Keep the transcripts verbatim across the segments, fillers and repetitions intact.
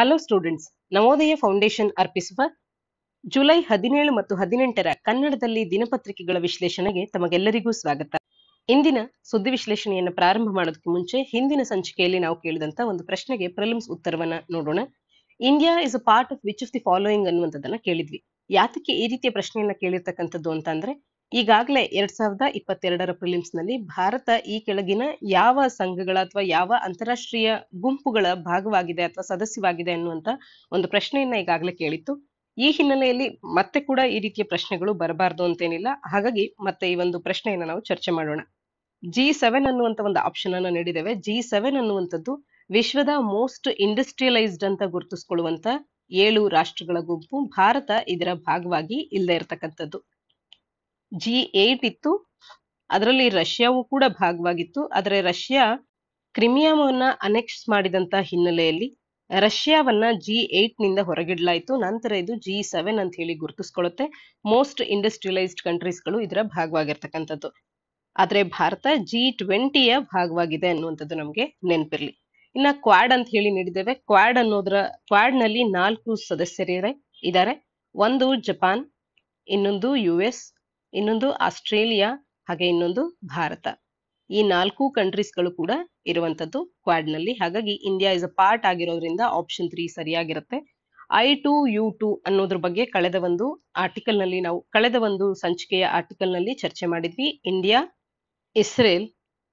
Hello students, Navodaya foundation ಅರ್ಪಿಸುವ July ಹದಿನೇಳು ಮತ್ತು ಹದಿನೆಂಟರ ಕನ್ನಡದಲ್ಲಿ ದಿನಪತ್ರಿಕೆಗಳ ವಿಶ್ಲೇಷಣೆಗೆ ತಮಗೆಲ್ಲರಿಗೂ ಸ್ವಾಗತ. ಇಂದಿನ ಸುದ್ದಿ ವಿಶ್ಲೇಷಣೆಯನ್ನು ಪ್ರಾರಂಭ ಮಾಡೋದಕ್ಕೆ ಮುಂಚೆ ಹಿಂದಿನ ಸಂಚಿಕೆಯಲ್ಲಿ ನಾವು ಕೇಳಿದಂತ ಒಂದು ಪ್ರಶ್ನೆಗೆ ಪ್ರಿಲಿಮ್ಸ್ ಉತ್ತರವನ್ನ ನೋಡೋಣ. India is a part of which of the following ಅನ್ನುವಂಥದ್ದನ್ನ ಕೇಳಿದ್ವಿ. ಯಾತಕ್ಕೆ ಈ ರೀತಿಯ ಪ್ರಶ್ನೆಯನ್ನ ಕೇಳಿರ್ತಕ್ಕಂಥದ್ದು ಅಂತ ಅಂದ್ರೆ, ಈಗಾಗಲೇ ಎರಡ್ ಸಾವಿರದ ಇಪ್ಪತ್ತೆರಡರ ಪ್ರಿಲಿಮ್ಸ್ ನಲ್ಲಿ ಭಾರತ ಈ ಕೆಳಗಿನ ಯಾವ ಸಂಘಗಳ ಅಥವಾ ಯಾವ ಅಂತಾರಾಷ್ಟ್ರೀಯ ಗುಂಪುಗಳ ಭಾಗವಾಗಿದೆ ಅಥವಾ ಸದಸ್ಯವಾಗಿದೆ ಅನ್ನುವಂತ ಒಂದು ಪ್ರಶ್ನೆಯನ್ನ ಈಗಾಗಲೇ ಕೇಳಿತ್ತು. ಈ ಹಿನ್ನೆಲೆಯಲ್ಲಿ ಮತ್ತೆ ಕೂಡ ಈ ರೀತಿಯ ಪ್ರಶ್ನೆಗಳು ಬರಬಾರ್ದು ಅಂತೇನಿಲ್ಲ. ಹಾಗಾಗಿ ಮತ್ತೆ ಈ ಒಂದು ಪ್ರಶ್ನೆಯನ್ನ ನಾವು ಚರ್ಚೆ ಮಾಡೋಣ. ಜಿ ಸೆವೆನ್ ಅನ್ನುವಂತ ಒಂದು ಆಪ್ಷನ್ ಅನ್ನ ನೀಡಿದ್ದೇವೆ. ಜಿ ಸೆವೆನ್ ಅನ್ನುವಂಥದ್ದು ವಿಶ್ವದ ಮೋಸ್ಟ್ ಇಂಡಸ್ಟ್ರಿಯಲೈಸ್ಡ್ ಅಂತ ಗುರುತಿಸಿಕೊಳ್ಳುವಂತ ಏಳು ರಾಷ್ಟ್ರಗಳ ಗುಂಪು. ಭಾರತ ಇದರ ಭಾಗವಾಗಿ ಇಲ್ಲದೆ ಇರತಕ್ಕಂಥದ್ದು. ಜಿ ಏಟ್ ಇತ್ತು, ಅದರಲ್ಲಿ ರಷ್ಯಾವು ಕೂಡ ಭಾಗವಾಗಿತ್ತು. ಆದರೆ ರಷ್ಯಾ ಕ್ರಿಮಿಯಾವನ್ನ ಅನೆಕ್ಸ್ ಮಾಡಿದಂತ ಹಿನ್ನೆಲೆಯಲ್ಲಿ ರಷ್ಯಾವನ್ನ ಜಿ ಏಟ್ ನಿಂದ ಹೊರಗಿಡಲಾಯಿತು. ನಂತರ ಇದು ಜಿ ಸೆವೆನ್ ಅಂತ ಹೇಳಿ ಗುರುತಿಸ್ಕೊಳ್ಳುತ್ತೆ. ಮೋಸ್ಟ್ ಇಂಡಸ್ಟ್ರಿಯಲೈಸ್ಡ್ ಕಂಟ್ರೀಸ್ಗಳು ಇದರ ಭಾಗವಾಗಿರ್ತಕ್ಕಂಥದ್ದು. ಆದ್ರೆ ಭಾರತ ಜಿ ಟ್ವೆಂಟಿಯ ಭಾಗವಾಗಿದೆ ಅನ್ನುವಂಥದ್ದು ನಮ್ಗೆ ನೆನಪಿರ್ಲಿ. ಇನ್ನ ಕ್ವಾಡ್ ಅಂತ ಹೇಳಿ ನೀಡಿದ್ದೇವೆ. ಕ್ವಾಡ್ ಅನ್ನೋದ್ರ ಕ್ವಾಡ್ ನಲ್ಲಿ ನಾಲ್ಕು ಸದಸ್ಯರಿದ್ದಾರೆ ಇದ್ದಾರೆ. ಒಂದು ಜಪಾನ್, ಇನ್ನೊಂದು ಯು ಎಸ್, ಇನ್ನೊಂದು ಆಸ್ಟ್ರೇಲಿಯಾ, ಹಾಗೆ ಇನ್ನೊಂದು ಭಾರತ. ಈ ನಾಲ್ಕು ಕಂಟ್ರೀಸ್ಗಳು ಕೂಡ ಇರುವಂತದ್ದು ಕ್ವಾಡ್ ನಲ್ಲಿ. ಹಾಗಾಗಿ ಇಂಡಿಯಾ ಇಸ್ ಅ ಪಾರ್ಟ್ ಆಗಿರೋದ್ರಿಂದ ಆಪ್ಷನ್ ತ್ರೀ ಸರಿಯಾಗಿರುತ್ತೆ. ಐ ಟು ಯು ಟು ಅನ್ನೋದ್ರ ಬಗ್ಗೆ ಕಳೆದ ಒಂದು ಆರ್ಟಿಕಲ್ ನಲ್ಲಿ ನಾವು ಕಳೆದ ಒಂದು ಸಂಚಿಕೆಯ ಆರ್ಟಿಕಲ್ ನಲ್ಲಿ ಚರ್ಚೆ ಮಾಡಿದ್ವಿ. ಇಂಡಿಯಾ, ಇಸ್ರೇಲ್,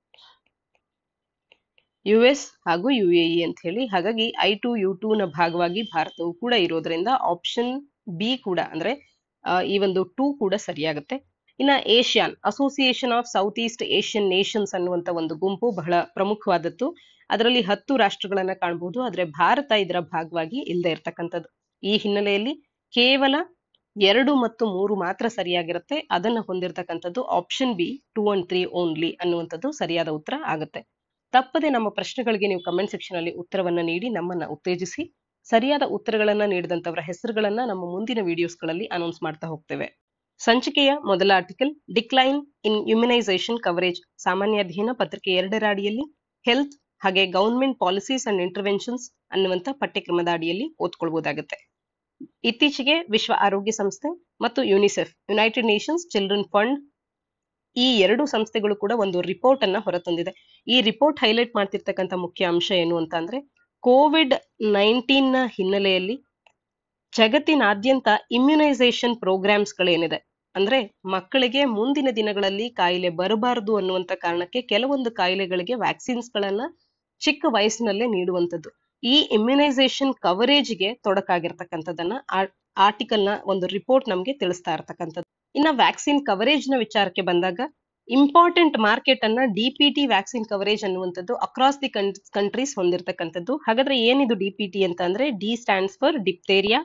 ಯು ಎಸ್ ಹಾಗೂ ಯು ಎ ಇ ಅಂತ ಹೇಳಿ. ಹಾಗಾಗಿ ಐ ಟು ಯು ಟು ನ ಭಾಗವಾಗಿ ಭಾರತವು ಕೂಡ ಇರೋದ್ರಿಂದ ಆಪ್ಷನ್ ಬಿ ಕೂಡ ಅಂದ್ರೆ ಈ ಒಂದು ಟೂ ಕೂಡ ಸರಿಯಾಗುತ್ತೆ. ಇನ್ನ ASEAN, association of south east Asian nations ಅನ್ನುವಂತ ಒಂದು ಗುಂಪು ಬಹಳ ಪ್ರಮುಖವಾದದ್ದು. ಅದರಲ್ಲಿ ಹತ್ತು ರಾಷ್ಟ್ರಗಳನ್ನ ಕಾಣಬಹುದು. ಆದ್ರೆ ಭಾರತ ಇದರ ಭಾಗವಾಗಿ ಇಲ್ಲದೆ ಇರತಕ್ಕಂಥದ್ದು. ಈ ಹಿನ್ನೆಲೆಯಲ್ಲಿ ಕೇವಲ ಎರಡು ಮತ್ತು ಮೂರು ಮಾತ್ರ ಸರಿಯಾಗಿರುತ್ತೆ. ಅದನ್ನ ಹೊಂದಿರತಕ್ಕಂಥದ್ದು option B, two and three only ಅನ್ನುವಂಥದ್ದು ಸರಿಯಾದ ಉತ್ತರ ಆಗುತ್ತೆ. ತಪ್ಪದೆ ನಮ್ಮ ಪ್ರಶ್ನೆಗಳಿಗೆ ನೀವು ಕಮೆಂಟ್ ಸೆಕ್ಷನ್ ಅಲ್ಲಿ ಉತ್ತರವನ್ನ ನೀಡಿ ನಮ್ಮನ್ನ ಉತ್ತೇಜಿಸಿ. ಸರಿಯಾದ ಉತ್ತರಗಳನ್ನ ನೀಡಿದಂತವರ ಹೆಸರುಗಳನ್ನ ನಮ್ಮ ಮುಂದಿನ ವಿಡಿಯೋಸ್ಗಳಲ್ಲಿ ಅನೌನ್ಸ್ ಮಾಡ್ತಾ ಹೋಗ್ತೇವೆ. ಸಂಚಿಕೆಯ ಮೊದಲ article, decline in immunisation coverage, ಸಾಮಾನ್ಯ ಅಧ್ಯಯನ ಪತ್ರಿಕೆ ಎರಡರ ಅಡಿಯಲ್ಲಿ ಹೆಲ್ತ್ ಹಾಗೆ ಗವರ್ಮೆಂಟ್ ಪಾಲಿಸೀಸ್ ಅಂಡ್ ಇಂಟರ್ವೆನ್ಷನ್ಸ್ ಅನ್ನುವಂತ ಪಠ್ಯಕ್ರಮದ ಅಡಿಯಲ್ಲಿ ಓದ್ಕೊಳ್ಬಹುದಾಗುತ್ತೆ. ಇತ್ತೀಚೆಗೆ ವಿಶ್ವ ಆರೋಗ್ಯ ಸಂಸ್ಥೆ ಮತ್ತು UNICEF, United Nations children fund, ಈ ಎರಡು ಸಂಸ್ಥೆಗಳು ಕೂಡ ಒಂದು ರಿಪೋರ್ಟ್ ಅನ್ನ ಹೊರತಂದಿದೆ. ಈ ರಿಪೋರ್ಟ್ ಹೈಲೈಟ್ ಮಾಡ್ತಿರ್ತಕ್ಕಂಥ ಮುಖ್ಯ ಅಂಶ ಏನು ಅಂತ ಅಂದ್ರೆ, ಕೋವಿಡ್ ನೈನ್ಟೀನ್ ನ ಹಿನ್ನೆಲೆಯಲ್ಲಿ ಜಗತ್ತಿನಾದ್ಯಂತ ಇಮ್ಯುನೈಸೇಷನ್ ಪ್ರೋಗ್ರಾಮ್ಸ್ ಗಳೇನಿದೆ ಅಂದ್ರೆ ಮಕ್ಕಳಿಗೆ ಮುಂದಿನ ದಿನಗಳಲ್ಲಿ ಕಾಯಿಲೆ ಬರಬಾರದು ಅನ್ನುವಂತ ಕಾರಣಕ್ಕೆ ಕೆಲವೊಂದು ಕಾಯಿಲೆಗಳಿಗೆ ವ್ಯಾಕ್ಸಿನ್ಸ್ ಗಳನ್ನ ಚಿಕ್ಕ ವಯಸ್ಸಿನಲ್ಲೇ ನೀಡುವಂತದ್ದು. ಈ ಇಮ್ಯುನೈಸೇಷನ್ ಕವರೇಜ್ ಗೆ ತೊಡಕಾಗಿರ್ತಕ್ಕಂಥದ್ದನ್ನ ಆರ್ಟಿಕಲ್ ನ ಒಂದು ರಿಪೋರ್ಟ್ ನಮ್ಗೆ ತಿಳಿಸ್ತಾ ಇರ್ತಕ್ಕಂಥದ್ದು. ಇನ್ನ ವ್ಯಾಕ್ಸಿನ್ ಕವರೇಜ್ ನ ವಿಚಾರಕ್ಕೆ ಬಂದಾಗ, ಇಂಪಾರ್ಟೆಂಟ್ ಮಾರ್ಕೆಟ್ ಅನ್ನ D P T vaccine coverage ಅನ್ನುವಂಥದ್ದು ಅಕ್ರಾಸ್ ದಿ ಕಂಟ್ರೀಸ್ ಹೊಂದಿರತಕ್ಕಂಥದ್ದು. ಹಾಗಾದ್ರೆ ಏನಿದು ಡಿ ಪಿ ಟಿ ಅಂತ ಅಂದ್ರೆ, D stands for diphtheria,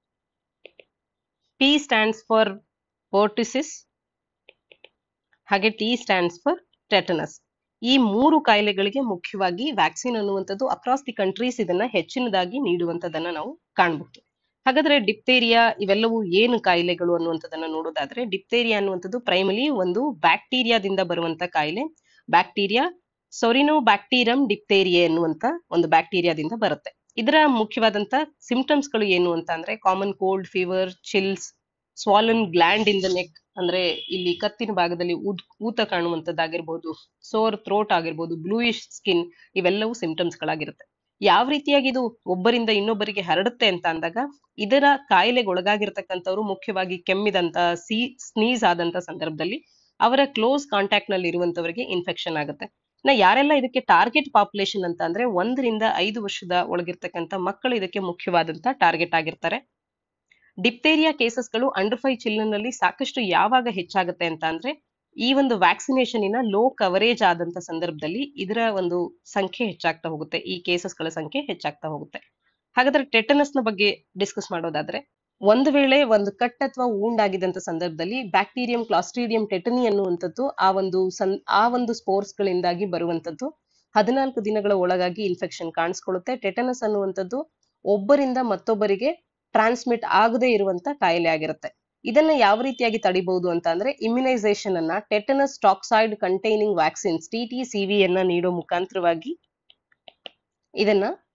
P stands for pertussis, ಹಾಗೆ ಟಿ ಸ್ಟ್ಯಾಂಡ್ಸ್ ಫಾರ್ ಟೆಟನಸ್. ಈ ಮೂರು ಕಾಯಿಲೆಗಳಿಗೆ ಮುಖ್ಯವಾಗಿ ವ್ಯಾಕ್ಸಿನ್ ಅನ್ನುವಂಥದ್ದು ಅಕ್ರಾಸ್ ದಿ ಕಂಟ್ರೀಸ್ ಇದನ್ನ ಹೆಚ್ಚಿನದಾಗಿ ನೀಡುವಂತದನ್ನ ನಾವು ಕಾಣಬಹುದು. ಹಾಗಾದ್ರೆ ಡಿಪ್ತೇರಿಯಾ ಇವೆಲ್ಲವೂ ಏನು ಕಾಯಿಲೆಗಳು ಅನ್ನುವಂಥದ್ದನ್ನ ನೋಡೋದಾದ್ರೆ, ಡಿಪ್ತೇರಿಯಾ ಅನ್ನುವಂಥದ್ದು ಪ್ರೈಮಲಿ ಒಂದು ಬ್ಯಾಕ್ಟೀರಿಯಾದಿಂದ ಬರುವಂತ ಕಾಯಿಲೆ. ಬ್ಯಾಕ್ಟೀರಿಯಾ ಸೊರಿನೋ ಬ್ಯಾಕ್ಟೀರಿಯಂ ಡಿಪ್ತೇರಿಯಾ ಎನ್ನುವಂತ ಒಂದು ಬ್ಯಾಕ್ಟೀರಿಯಾದಿಂದ ಬರುತ್ತೆ. ಇದರ ಮುಖ್ಯವಾದಂತ ಸಿಂಪ್ಟಮ್ಸ್ ಗಳು ಏನು ಅಂತ ಅಂದ್ರೆ, common cold, fever, chills, swollen gland in the neck ಅಂದ್ರೆ ಇಲ್ಲಿ ಕತ್ತಿನ ಭಾಗದಲ್ಲಿ ಊತ ಕಾಣುವಂತದ್ದಾಗಿರ್ಬೋದು, ಸೋರ್ ಥ್ರೋಟ್ ಆಗಿರ್ಬೋದು, ಬ್ಲೂಯಿಶ್ ಸ್ಕಿನ್, ಇವೆಲ್ಲವೂ ಸಿಂಪ್ಟಮ್ಸ್ ಗಳಾಗಿರುತ್ತೆ. ಯಾವ ರೀತಿಯಾಗಿ ಇದು ಒಬ್ಬರಿಂದ ಇನ್ನೊಬ್ಬರಿಗೆ ಹರಡುತ್ತೆ ಅಂತ ಅಂದಾಗ, ಇದರ ಕಾಯಿಲೆಗೆ ಒಳಗಾಗಿರ್ತಕ್ಕಂಥವ್ರು ಮುಖ್ಯವಾಗಿ ಕೆಮ್ಮಿದಂತ, ಸಿ ಸ್ನೀಸ್ ಆದಂತ ಸಂದರ್ಭದಲ್ಲಿ ಅವರ ಕ್ಲೋಸ್ ಕಾಂಟ್ಯಾಕ್ಟ್ ನಲ್ಲಿ ಇರುವಂತವರಿಗೆ ಇನ್ಫೆಕ್ಷನ್ ಆಗುತ್ತೆ. ನಾ ಯಾರೆಲ್ಲ ಇದಕ್ಕೆ ಟಾರ್ಗೆಟ್ ಪಾಪ್ಯುಲೇಷನ್ ಅಂತ ಅಂದ್ರೆ, ಒಂದರಿಂದ ಐದು ವರ್ಷದ ಒಳಗಿರ್ತಕ್ಕಂಥ ಮಕ್ಕಳು ಇದಕ್ಕೆ ಮುಖ್ಯವಾದಂತ ಟಾರ್ಗೆಟ್ ಆಗಿರ್ತಾರೆ. ಡಿಪ್ತೇರಿಯಾ ಕೇಸಸ್ಗಳು ಅಂಡರ್ ಫೈವ್ ಚಿಲ್ಡ್ರನ್ ನಲ್ಲಿ ಸಾಕಷ್ಟು ಯಾವಾಗ ಹೆಚ್ಚಾಗುತ್ತೆ ಅಂತ ಅಂದ್ರೆ, ಈ ಒಂದು ವ್ಯಾಕ್ಸಿನೇಷನ್ ಇನ ಲೋ ಕವರೇಜ್ ಆದಂತ ಸಂದರ್ಭದಲ್ಲಿ ಇದರ ಒಂದು ಸಂಖ್ಯೆ ಹೆಚ್ಚಾಗ್ತಾ ಹೋಗುತ್ತೆ. ಈ ಕೇಸಸ್ ಗಳ ಸಂಖ್ಯೆ ಹೆಚ್ಚಾಗ್ತಾ ಹೋಗುತ್ತೆ. ಹಾಗಾದ್ರೆ ಟೆಟನಸ್ ನ ಬಗ್ಗೆ ಡಿಸ್ಕಸ್ ಮಾಡೋದಾದ್ರೆ, ಒಂದು ವೇಳೆ ಒಂದು ಕಟ್ ಅಥವಾ ವೂಂಡ್ ಆಗಿದ್ದಂತ ಸಂದರ್ಭದಲ್ಲಿ ಬ್ಯಾಕ್ಟೀರಿಯಂ ಕ್ಲಾಸ್ಟ್ರೀಡಿಯಂ ಟೆಟನಿ ಅನ್ನುವಂಥದ್ದು ಆ ಒಂದು ಸಂ ಆ ಒಂದು ಸ್ಪೋರ್ಸ್ ಗಳಿಂದಾಗಿ ಬರುವಂತದ್ದು. ಹದಿನಾಲ್ಕು ದಿನಗಳ ಒಳಗಾಗಿ ಇನ್ಫೆಕ್ಷನ್ ಕಾಣಿಸ್ಕೊಳ್ಳುತ್ತೆ. ಟೆಟನಸ್ ಅನ್ನುವಂಥದ್ದು ಒಬ್ಬರಿಂದ ಮತ್ತೊಬ್ಬರಿಗೆ ಟ್ರಾನ್ಸ್ಮಿಟ್ ಆಗದೆ ಇರುವಂತ ಕಾಯಿಲೆ ಆಗಿರುತ್ತೆ. ಇದನ್ನ ಯಾವ ರೀತಿಯಾಗಿ ತಡಿಬಹುದು ಅಂತ ಅಂದ್ರೆ, ಇಮ್ಯುನೈಸೇಷನ್ ಅನ್ನ tetanus toxoid containing vaccines T T C V ಅನ್ನ ನೀಡೋ ಮುಖಾಂತರವಾಗಿ ಇದನ್ನ